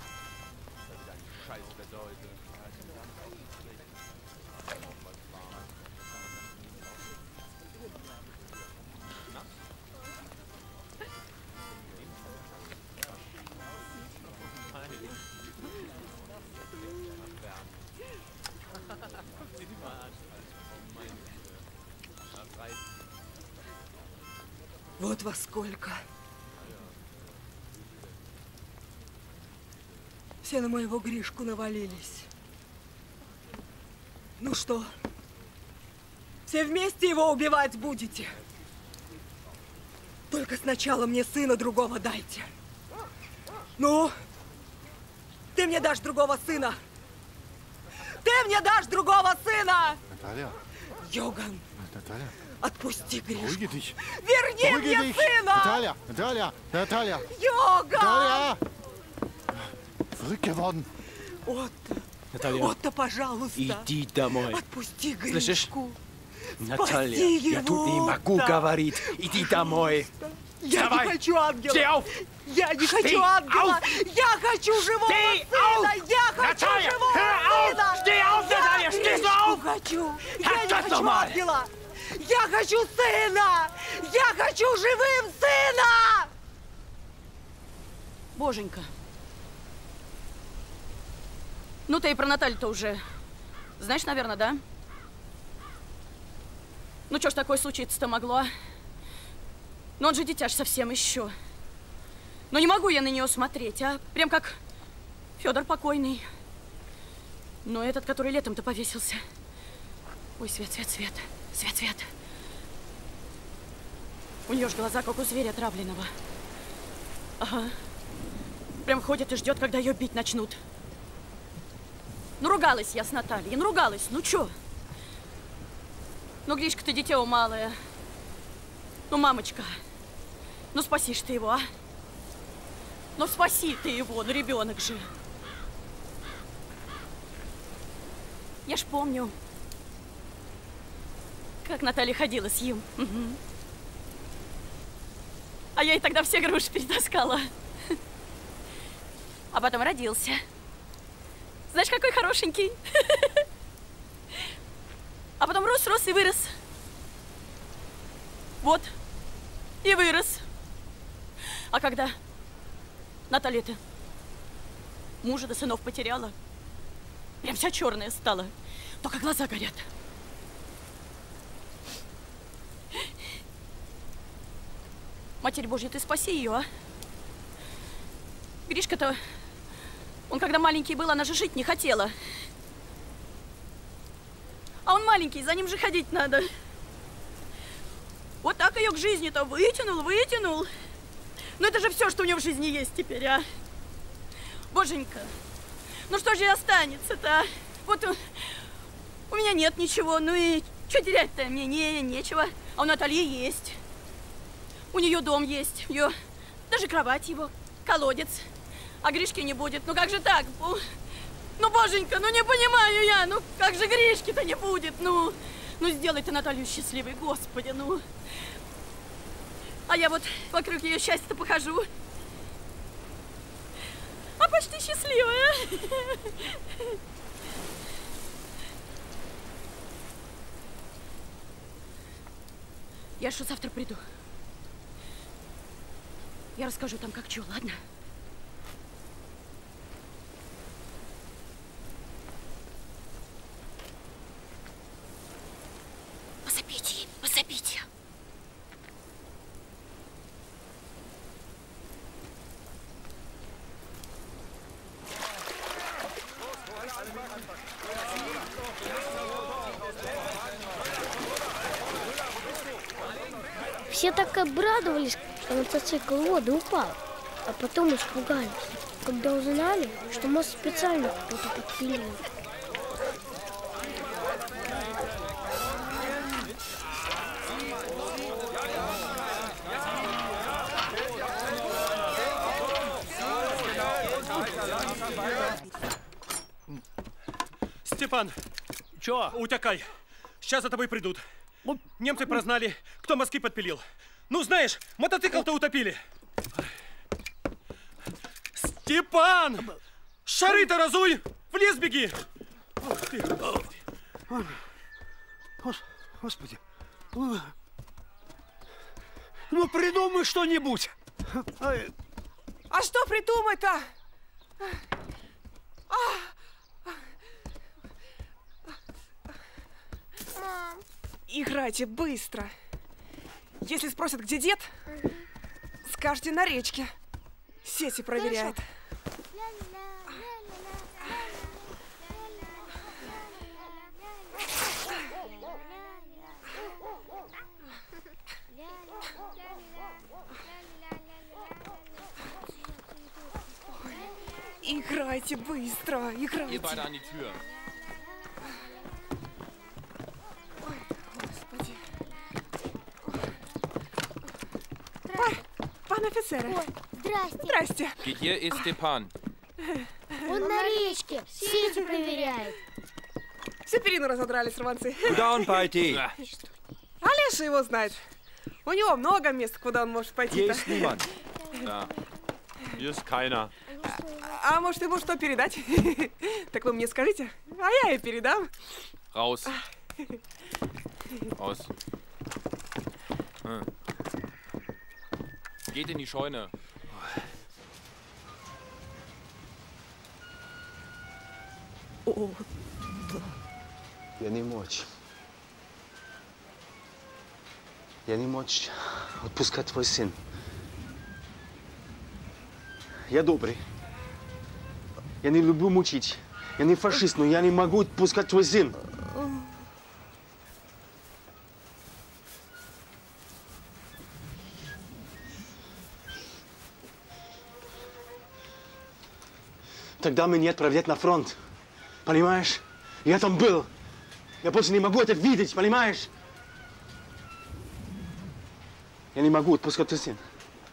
S5: Вот во сколько. Все на моего Гришку навалились. Ну что, все вместе его убивать будете? Только сначала мне сына другого дайте. Ну, ты мне дашь другого сына. Ты мне дашь другого сына!
S14: Наталья.
S5: Йоган,
S14: Наталья.
S5: отпусти Гришку.
S14: Beruhige dich.
S5: Верни
S14: Beruhige
S5: мне
S14: dich.
S5: сына!
S14: Наталья, Наталья, Наталья.
S5: Йоган!
S14: Наталья! Verrückt geworden.
S5: Отто,
S13: Наталья,
S5: Отто, пожалуйста.
S13: иди домой.
S5: Отпусти
S13: Слышишь?
S5: Гришку.
S13: Наталья,
S5: Спаси
S13: я тут не
S5: его,
S13: могу
S5: да.
S13: говорить. Иди домой.
S5: Я
S13: Вставай.
S5: не хочу ангела.
S13: Steh auf.
S5: Я не
S13: Steh
S5: хочу ангела.
S13: auf.
S5: Я хочу живого
S13: Steh
S5: сына.
S13: auf.
S5: Я хочу
S13: Наталья,
S5: живого
S13: hör auf.
S5: сына.
S13: Steh auf,
S5: Я
S13: Наталья, stehst du
S5: Гришку
S13: auf?
S5: хочу. Я
S13: Halt
S5: не
S13: das
S5: хочу
S13: doch mal.
S5: ангела. Я хочу сына. Я хочу живым сына.
S7: Боженька, Ну, ты и про Наталью-то уже знаешь, наверное, да? Ну, что ж такое случиться-то могло? Ну, он же дитяж совсем еще. Ну, не могу я на нее смотреть, а? Прям как Федор покойный. Но этот, который летом-то повесился. Ой, Свет, Свет, Свет. Свет, Свет. У нее ж глаза, как у зверя отравленного. Ага. Прям ходит и ждет, когда ее бить начнут. Ну, ругалась я с Натальей, ну, ругалась, ну, чё? Ну, Гришка, ты дитё малое. Ну, мамочка, ну, спаси ж ты его, а? Ну, спаси ты его, ну, ребенок же. Я ж помню, как Наталья ходила с ним. Угу. А я ей тогда все груши перетаскала. А потом родился. Знаешь, какой хорошенький. А потом рос, рос и вырос. Вот. И вырос. А когда Наталья-то мужа до сынов потеряла, прям вся черная стала, только глаза горят. Матерь Божья, ты спаси ее, а? Гришка-то, он когда маленький был, она же жить не хотела. А он маленький, за ним же ходить надо. Вот так ее к жизни-то вытянул, вытянул. Ну это же все, что у него в жизни есть теперь, а? Боженька, ну что же и останется-то, а? Вот у, у меня нет ничего, ну и что терять-то? Мне не, нечего. А у Натальи есть. У нее дом есть, ее даже кровать его, колодец. А Гришки не будет. Ну как же так? Ну, Боженька, ну не понимаю я. Ну как же Гришки-то не будет? Ну, ну сделай ты Наталью счастливой, Господи, ну. А я вот вокруг ее счастья-то похожу. А почти счастливая. Я что, завтра приду. Я расскажу там, как что, ладно? Посопите ей, посопите.
S4: Все так обрадовались, что мотоцикл в воду упал, а потом испугались, когда узнали, что мост специально кто-то подпилил.
S9: Степан, чё? Утекай. Сейчас за тобой придут. Немцы прознали, кто мостки подпилил. Ну, знаешь, мотоцикл-то утопили. Степан! Шары-то разуй! В лес беги! Господи. Ну, придумай что-нибудь.
S19: А что придумать-то? Мам. Играйте быстро. Если спросят, где дед, скажете, на речке. Сети проверяет. Играйте быстро, играйте. Пан офицер.
S4: Здрасте.
S19: Здрасте.
S3: Где ist Степан?
S4: Он на речке. Сети проверяет.
S19: Все перину разодрали сорванцы.
S2: Куда он пойти?
S19: А Леша его знает. У него много мест, куда он может пойти.
S2: Есть niemand.
S3: Да. Hier ist keiner.
S19: А, а может ему что передать? Так вы мне скажите, а я и передам.
S3: Raus. Raus. Hm. Geht in die
S5: Что?
S15: Я не мочь. Я не мочь отпускать твой сын. Я добрый. Я не люблю мучить. Я не фашист, но я не могу отпускать твой сын. Тогда меня отправлять на фронт. Понимаешь? Я там был. Я больше не могу это видеть, понимаешь? Я не могу отпускать твой сын.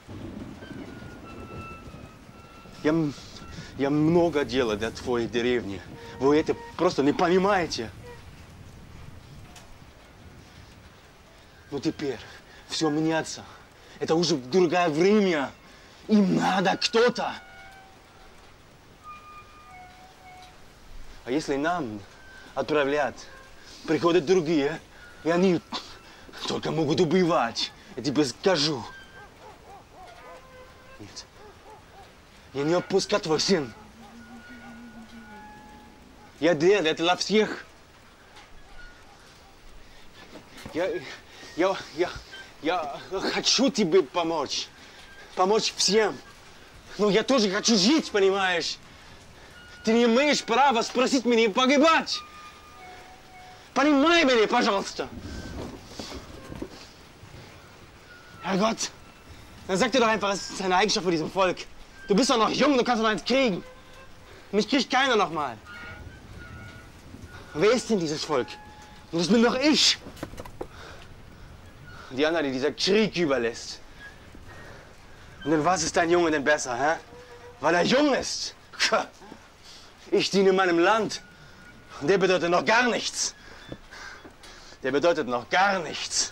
S15: Я, я много делаю для твоей деревни. Вы это просто не понимаете. Но теперь все меняется. Это уже другое время. Им надо кто-то. А если нам отправлять, приходят другие, и они только могут убивать. Я тебе скажу. Нет. Я не отпускаю твой сын. Я делаю это для всех. Я, я, я, я хочу тебе помочь. Помочь всем. Но я тоже хочу жить, понимаешь? Ты не имеешь права спросить меня погибать. Понимай меня, пожалуйста. Herrgott, dann sag dir doch einfach, es ist eine Eigenschaft von diesem Volk. Du bist doch noch jung, du kannst doch eins kriegen. Mich kriegt keiner noch mal. Wer ist denn dieses Volk? Und das bin doch ich. Die anderen, die dieser Krieg überlässt. Und in was ist dein Junge denn besser, hä? Weil er jung ist. Ich diene meinem Land. Und der bedeutet noch gar nichts. Der bedeutet noch gar nichts.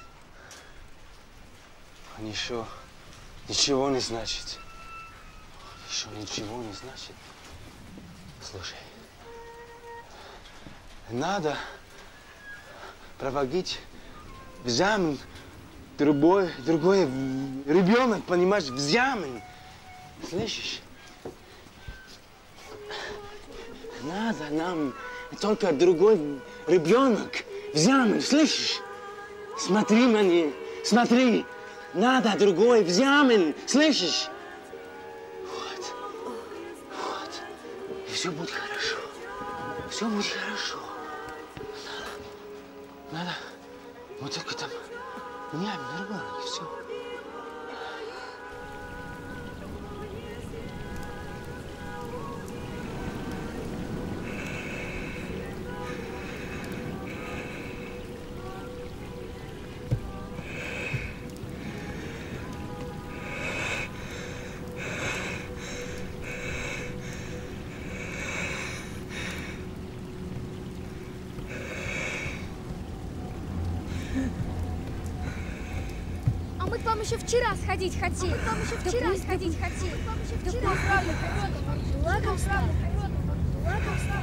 S15: Ничего, ничего не значит. Еще ничего не значит. Слушай, надо проводить взамен другой, другой ребенок, понимаешь, взамен. Слышишь? Надо нам только другой ребенок взамен, слышишь? Смотри на них, смотри. Надо другой взамен, слышишь? Вот, вот. И все будет хорошо. Все будет хорошо. Надо, надо вот только там меня ребенок, и все.
S12: К вам еще вчера сходить хотели. К вам еще вчера сходить хотели. К вам еще вчера сходить хотели. Лакомство. Лакомство.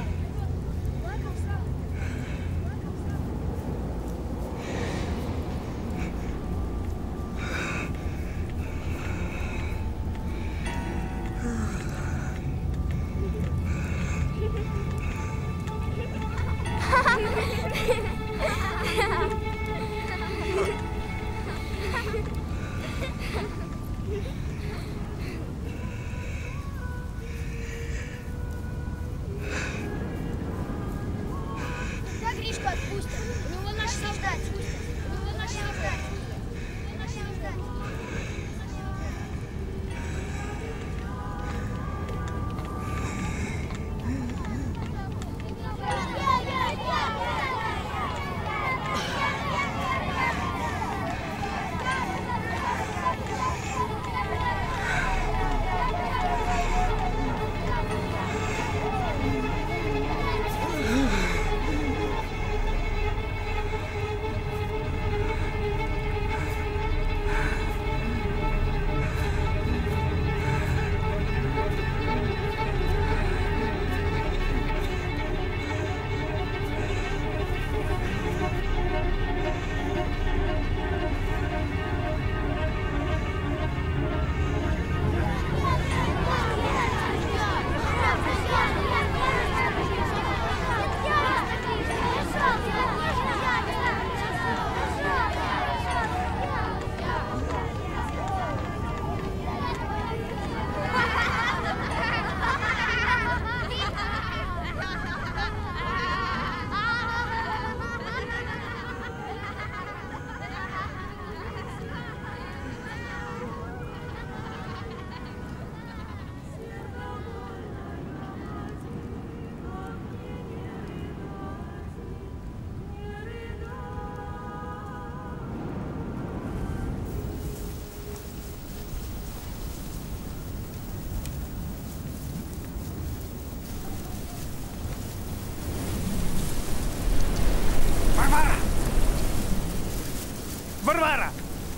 S9: Варвара!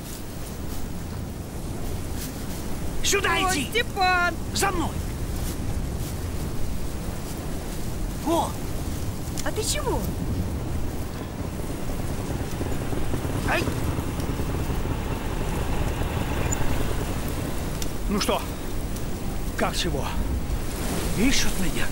S9: Сюда
S19: О,
S9: иди!
S19: Степан!
S9: За мной! Во!
S19: А ты чего?
S9: Ай! Ну что? Как чего? Ищут меня?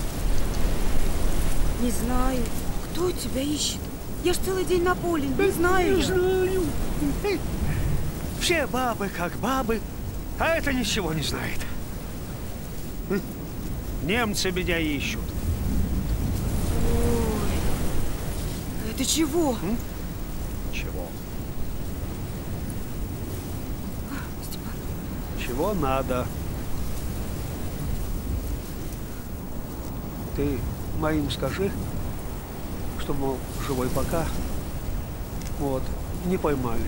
S5: Не знаю. Кто тебя ищет? Я ж целый день на поле, не знаю.
S9: Не
S5: я.
S9: знаю. Все бабы как бабы, а это ничего не знает. Немцы меня ищут.
S5: Ой, это чего?
S9: М? Чего?
S5: Степан.
S9: Чего надо? Ты моим скажи, что, мол, живой пока. Вот, не поймали.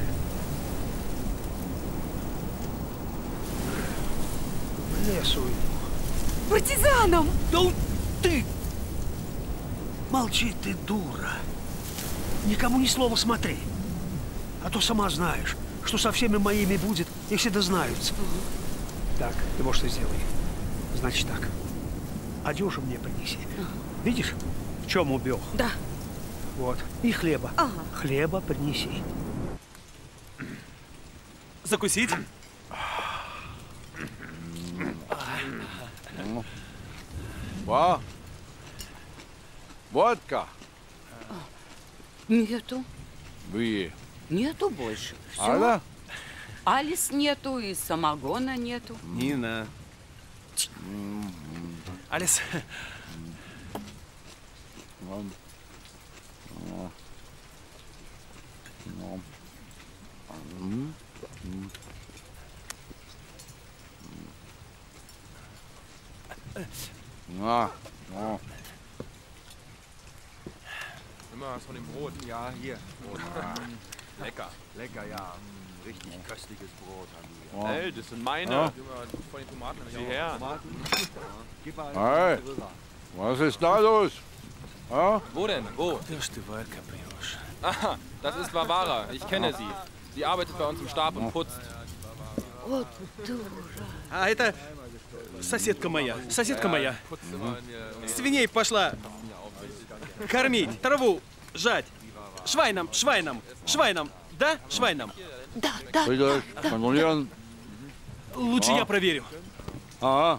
S9: В лес уйду.
S5: Партизаном!
S9: Да ты! Молчи ты, дура. Никому ни слова смотри. А то сама знаешь, что со всеми моими будет, если дознаются. Так, ты вот что сделай. Значит так. Одежду мне принеси. Видишь, в чем убег?
S5: Да.
S9: Вот. И хлеба.
S5: Ага.
S9: Хлеба принеси.
S13: Закусить?
S2: Во. Водка.
S8: Нету.
S2: Вы.
S8: Нету больше. Все.
S2: Алла?
S8: Алис нету и самогона нету.
S13: Нина. Алис.
S2: Na, na.
S16: Immer was von dem Brot.
S1: Ja, hier. Brot.
S16: Lecker.
S1: Lecker, ja. Mm, Richtig köstliches Brot haben wir.
S2: Ja.
S16: Hey, das sind meine.
S2: Ja.
S16: Gib mal von den Tomaten nämlich auch. Her.
S1: Tomaten. Gib mal
S2: Hey, was ist da los? Ja?
S16: Wo denn? Wo? Aha, das ist Varvara. Ich kenne sie. Sie arbeitet bei uns im Stab und putzt.
S8: Вот дура.
S13: А это соседка моя, соседка моя. Свиней пошла кормить, траву жать. Швайнам, швайнам, швайнам. Да, швайнам?
S8: Да, да,
S2: Bitte,
S8: да.
S2: kontrollieren.
S13: Лучше
S2: А?
S13: я проверю.
S2: Ага.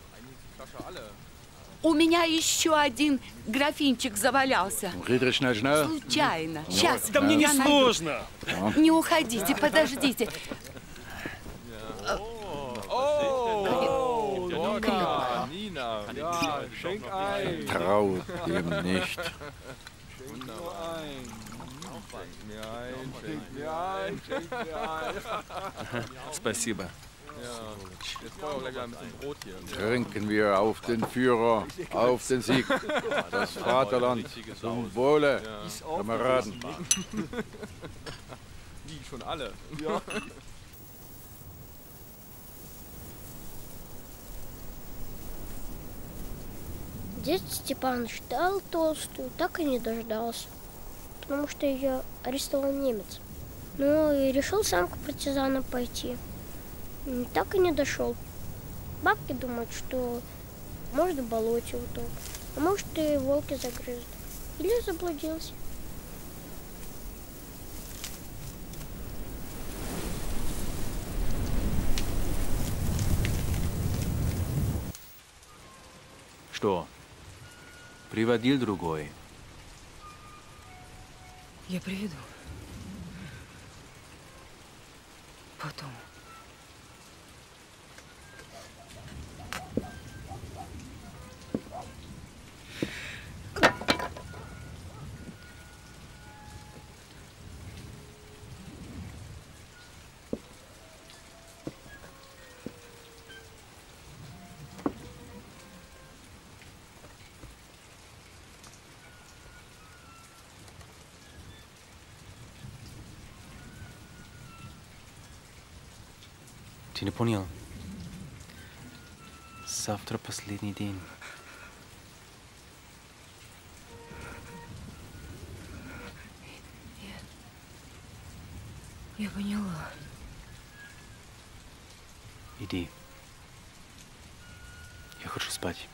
S8: У меня еще один графинчик завалялся.
S2: Friedrich, schnell, schnell.
S8: Случайно. Сейчас.
S13: Да мне не
S8: я найду.
S13: сложно.
S8: Не уходите, подождите.
S16: Oh, Nina. Nina.
S1: Ja, schenk ein.
S2: Traut ihm nicht.
S1: Schenk mir ein. Schenk mir ein. Schenk mir ein. Schenk mir ein.
S13: Спасибо.
S16: Ja, jetzt brauchen wir gleich ein bisschen Brot hier.
S2: Trinken wir auf den Führer, auf den Sieg, das Vaterland, zum Wohle, Kameraden.
S16: Die schon alle.
S1: Ja.
S4: Дед Степан ждал толстую, так и не дождался, потому что ее арестовал немец. Ну и решил сам к партизанам пойти. Так и не дошел. Бабки думают, что может в болоте утоп, а может и волки загрызут. Или заблудился.
S13: Что? Приводил другой.
S5: Я приведу. Потом.
S13: Ты не понял? Завтра последний день.
S5: Я поняла.
S13: Иди. Я хочу спать.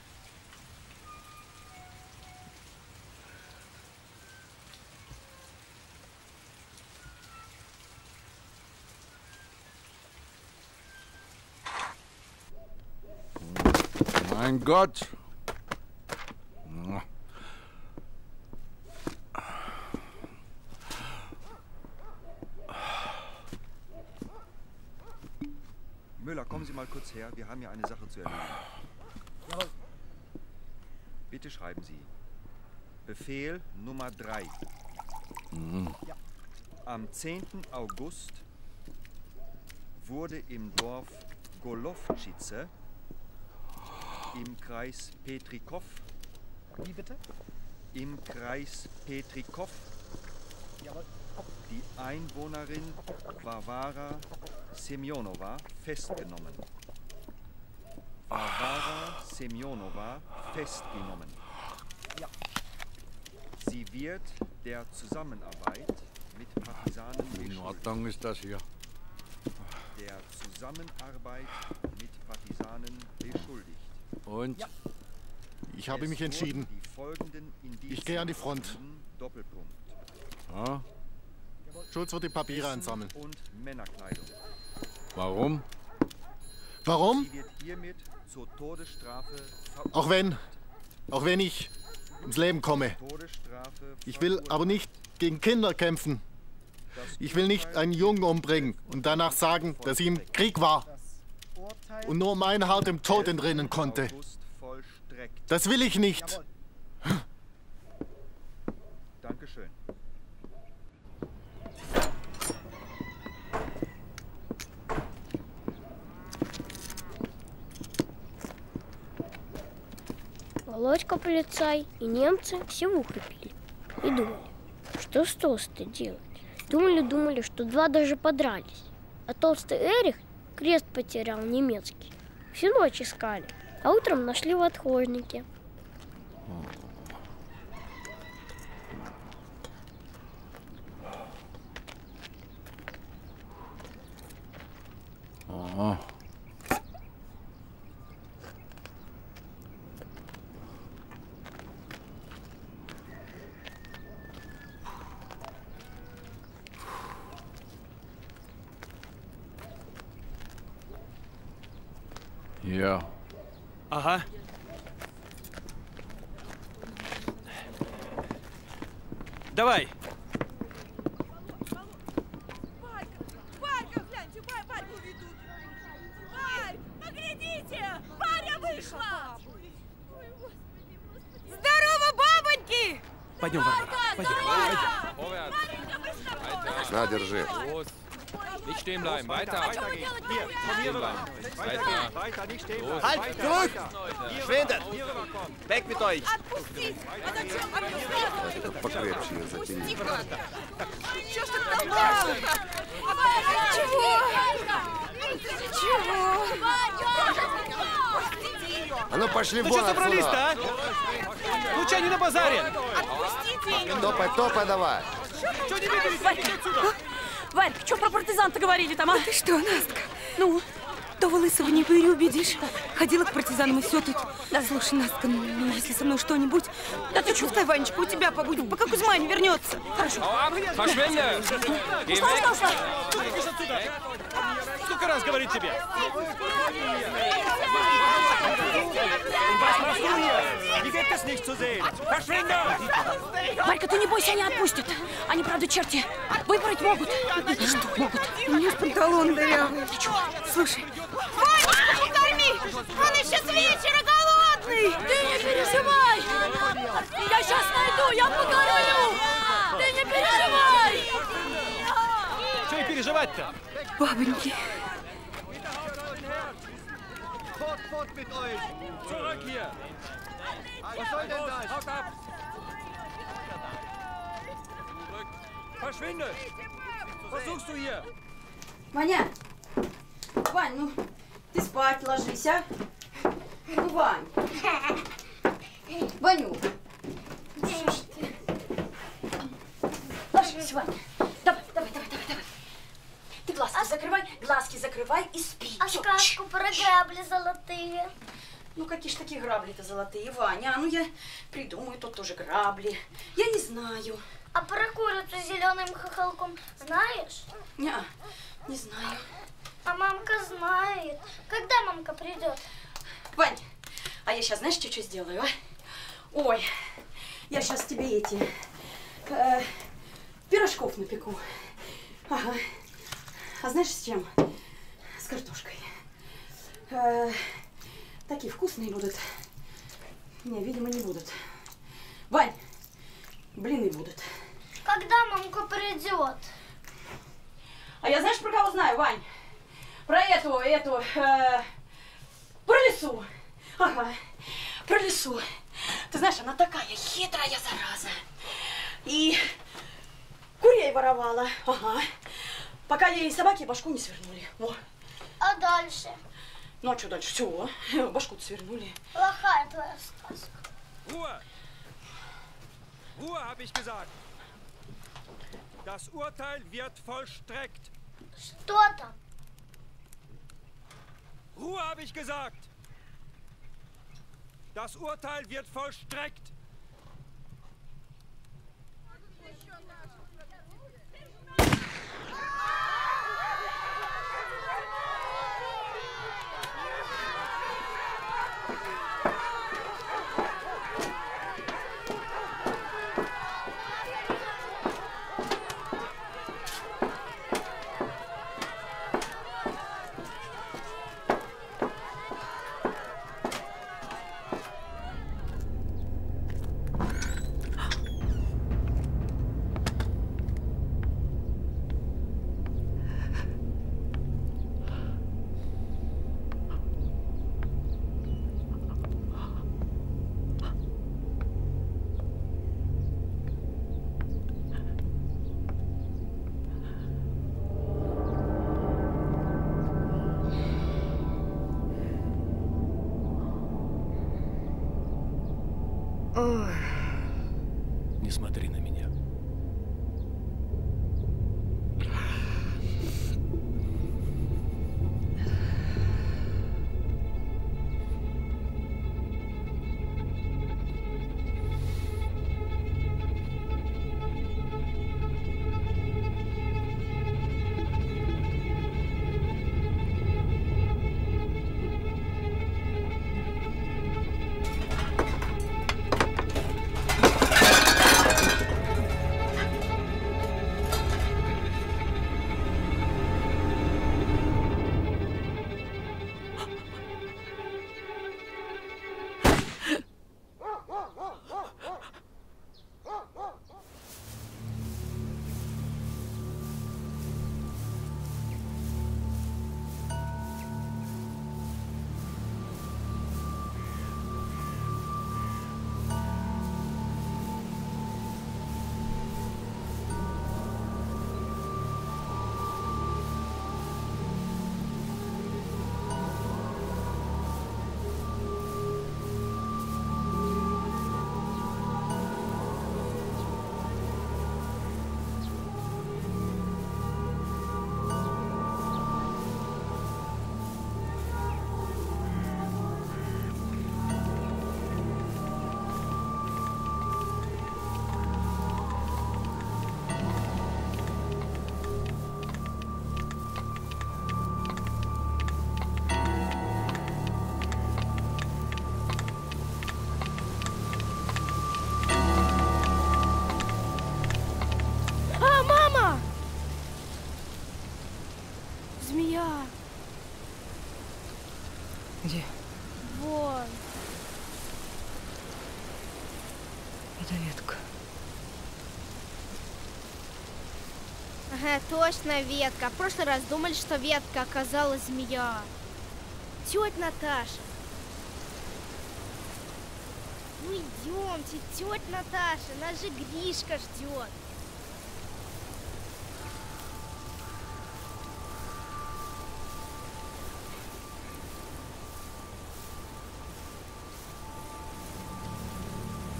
S1: Mein Gott.
S2: Müller, kommen Sie mal kurz her. Wir haben hier eine Sache zu erledigen.
S18: Jawohl.
S2: Bitte schreiben Sie. Befehl Nummer drei.
S1: Mhm.
S2: Ja. Am zehnten August wurde im Dorf Golovčice im Kreis Petrikov.
S18: Wie bitte?
S2: Im Kreis Petrikov.
S18: Jawohl.
S2: Die Einwohnerin Varvara Semjonova festgenommen. Varvara Semjonova festgenommen.
S18: Ja.
S2: Sie wird der Zusammenarbeit mit Partisanen
S1: In Ordnung ist das hier.
S2: Der Zusammenarbeit mit Partisanen beschuldigt.
S1: Und?
S2: Ja.
S14: Ich habe mich entschieden. Ich gehe an die Front.
S2: Doppelpunkt.
S1: Ja.
S14: Schulz wird die Papiere einsammeln.
S2: Und Männerkleidung.
S1: Warum?
S14: Warum?
S2: Sie wird hiermit zur Todesstrafe
S14: Auch wenn, auch wenn ich ums Leben komme. Ich will aber nicht gegen Kinder kämpfen. Ich will nicht einen Jungen umbringen und danach sagen, dass ich im Krieg war und nur mein Hart dem Tod entrinnen konnte. Das will ich nicht.
S2: Dankeschön.
S4: Володька полицай и немцы все в ухо пили. И думали, что с толстым делать. Думали-думали, что два даже подрались. А толстый Эрих крест потерял немецкий. Всю ночь искали, а утром нашли в отхожнике.
S1: Ага. Ja.
S13: Ага. Давай.
S17: Варька, гляньте, Варьку ведут. Варь, поглядите, Варя вышла. Здорово, бабоньки!
S13: Пойдем, Варвара, пойдем, пойдем.
S16: Na, держи. Los. Nicht stehen bleiben. Weiter.
S2: Weiter gehen. Hier, komm hier rüber.
S16: Weiter.
S2: Weiter, nicht stehen
S16: Los.
S2: bleiben.
S20: Halt, zurück! Schwindet! Weg mit euch!
S1: Покрепче ее запили.
S17: Что ж ты пропал? Чего? Чего?
S1: А ну пошли
S13: Ну
S1: вон
S13: что собрались-то, а? Ну что, не на базаре?
S17: Отпустите!
S1: Топай, топай давай.
S13: Что не видели? отсюда?
S7: Варька, что про партизан-то говорили там, а?
S5: Ты что, Настка? Ну, того лысого не переубедишь. Ходила к партизанам и все тут. Да, слушай, Настка, ну, ну если со мной что-нибудь... Да ты чувствуй, Ванечка, у тебя побудет, пока Кузьма не вернется. Хорошо.
S16: Verschwinde! Geh
S7: Ушла, ушла, ушла.
S13: Сколько раз говорит тебе?
S2: Die gibt es nicht zu sehen. Verschwinde!
S7: Варька, ты не бойся, они отпустят. Они, правда, черти, выпороть могут. Что могут?
S5: У меня панталон дырявый.
S7: Ты чего?
S5: Слушай.
S17: Ванечку покорми! Он еще с вечера голодный!
S7: Ты не переживай! Я сейчас найду, я покормлю! Ты не переживай!
S13: Что и переживать-то?
S5: Бабоньки.
S2: Fort, fort mit euch!
S13: Zurück hier!
S2: Was soll denn das?
S13: Haut ab! Verschwinde! Was suchst du hier?
S17: Ваня! Вань, ну ты спать ложись, а? Ну, Вань! Ваню!
S7: Ложись, Ваня. Давай, давай, давай, давай, давай. закрывай, глазки закрывай и спи.
S11: А сказку про грабли золотые?
S7: Ну, какие ж такие грабли-то золотые, Ваня? А ну, я придумаю, тут тоже грабли. Я не знаю.
S11: А про курицу с зеленым хохолком знаешь?
S7: Не, не знаю.
S11: А мамка знает. Когда мамка придет?
S7: Вань, а я сейчас, знаешь, что сделаю, а? Ой, я сейчас тебе эти э, пирожков напеку. Ага. А знаешь, с чем? С картошкой. Э, такие вкусные будут. Не, видимо, не будут. Вань, блины будут.
S11: Когда мамка придет?
S7: А я знаешь, про кого знаю, Вань? Про эту, эту, э, про лису. Ага, про лису. Ты знаешь, она такая хитрая зараза. И курей воровала. Ага. Пока ей собаки башку не свернули. Во.
S11: А дальше?
S7: Ну, а что дальше? Все, башку-то свернули.
S11: Плохая твоя сказка.
S2: Ruhe! Ruhe, habe ich gesagt. Das Urteil wird vollstreckt.
S11: Что там?
S2: Ruhe, habe ich gesagt. Das Urteil wird vollstreckt.
S9: Не смотри на меня.
S5: Где?
S12: Вон.
S5: Это ветка.
S12: Ага, точно ветка. В прошлый раз думали, что ветка оказалась змея. Тетя Наташа. Ну идемте, тетя Наташа, нас же Гришка ждет.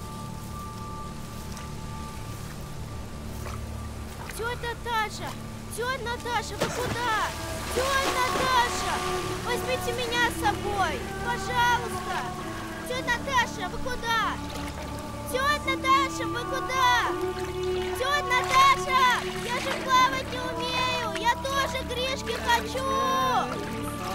S12: Тетя Наташа,
S11: Тетя Наташа, вы куда? Тетя Наташа, возьмите меня с собой, пожалуйста. Тетя Наташа, вы куда? Тетя Наташа, вы куда? Тетя Наташа, я же плавать не умею, я тоже Гришке хочу.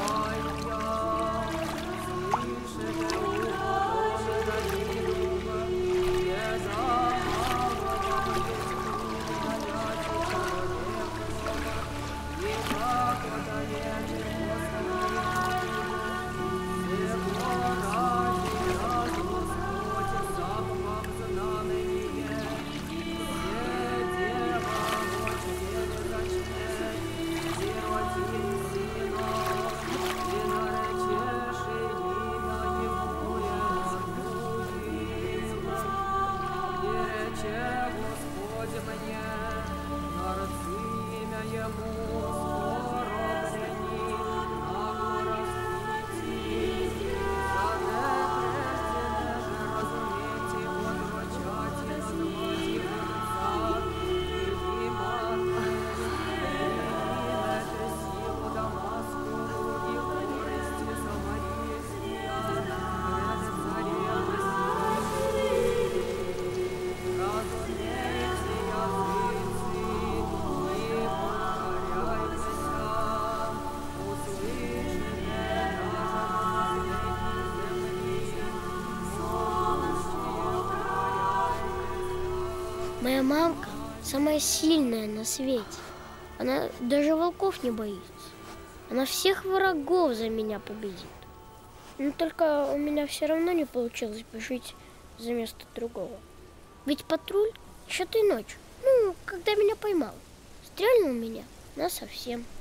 S4: Моя мамка самая сильная на свете. Она даже волков не боится. Она всех врагов за меня победит. Но только у меня все равно не получилось бы жить за место другого. Ведь патруль еще той ночью, ну, когда меня поймал, стрельнул меня насовсем.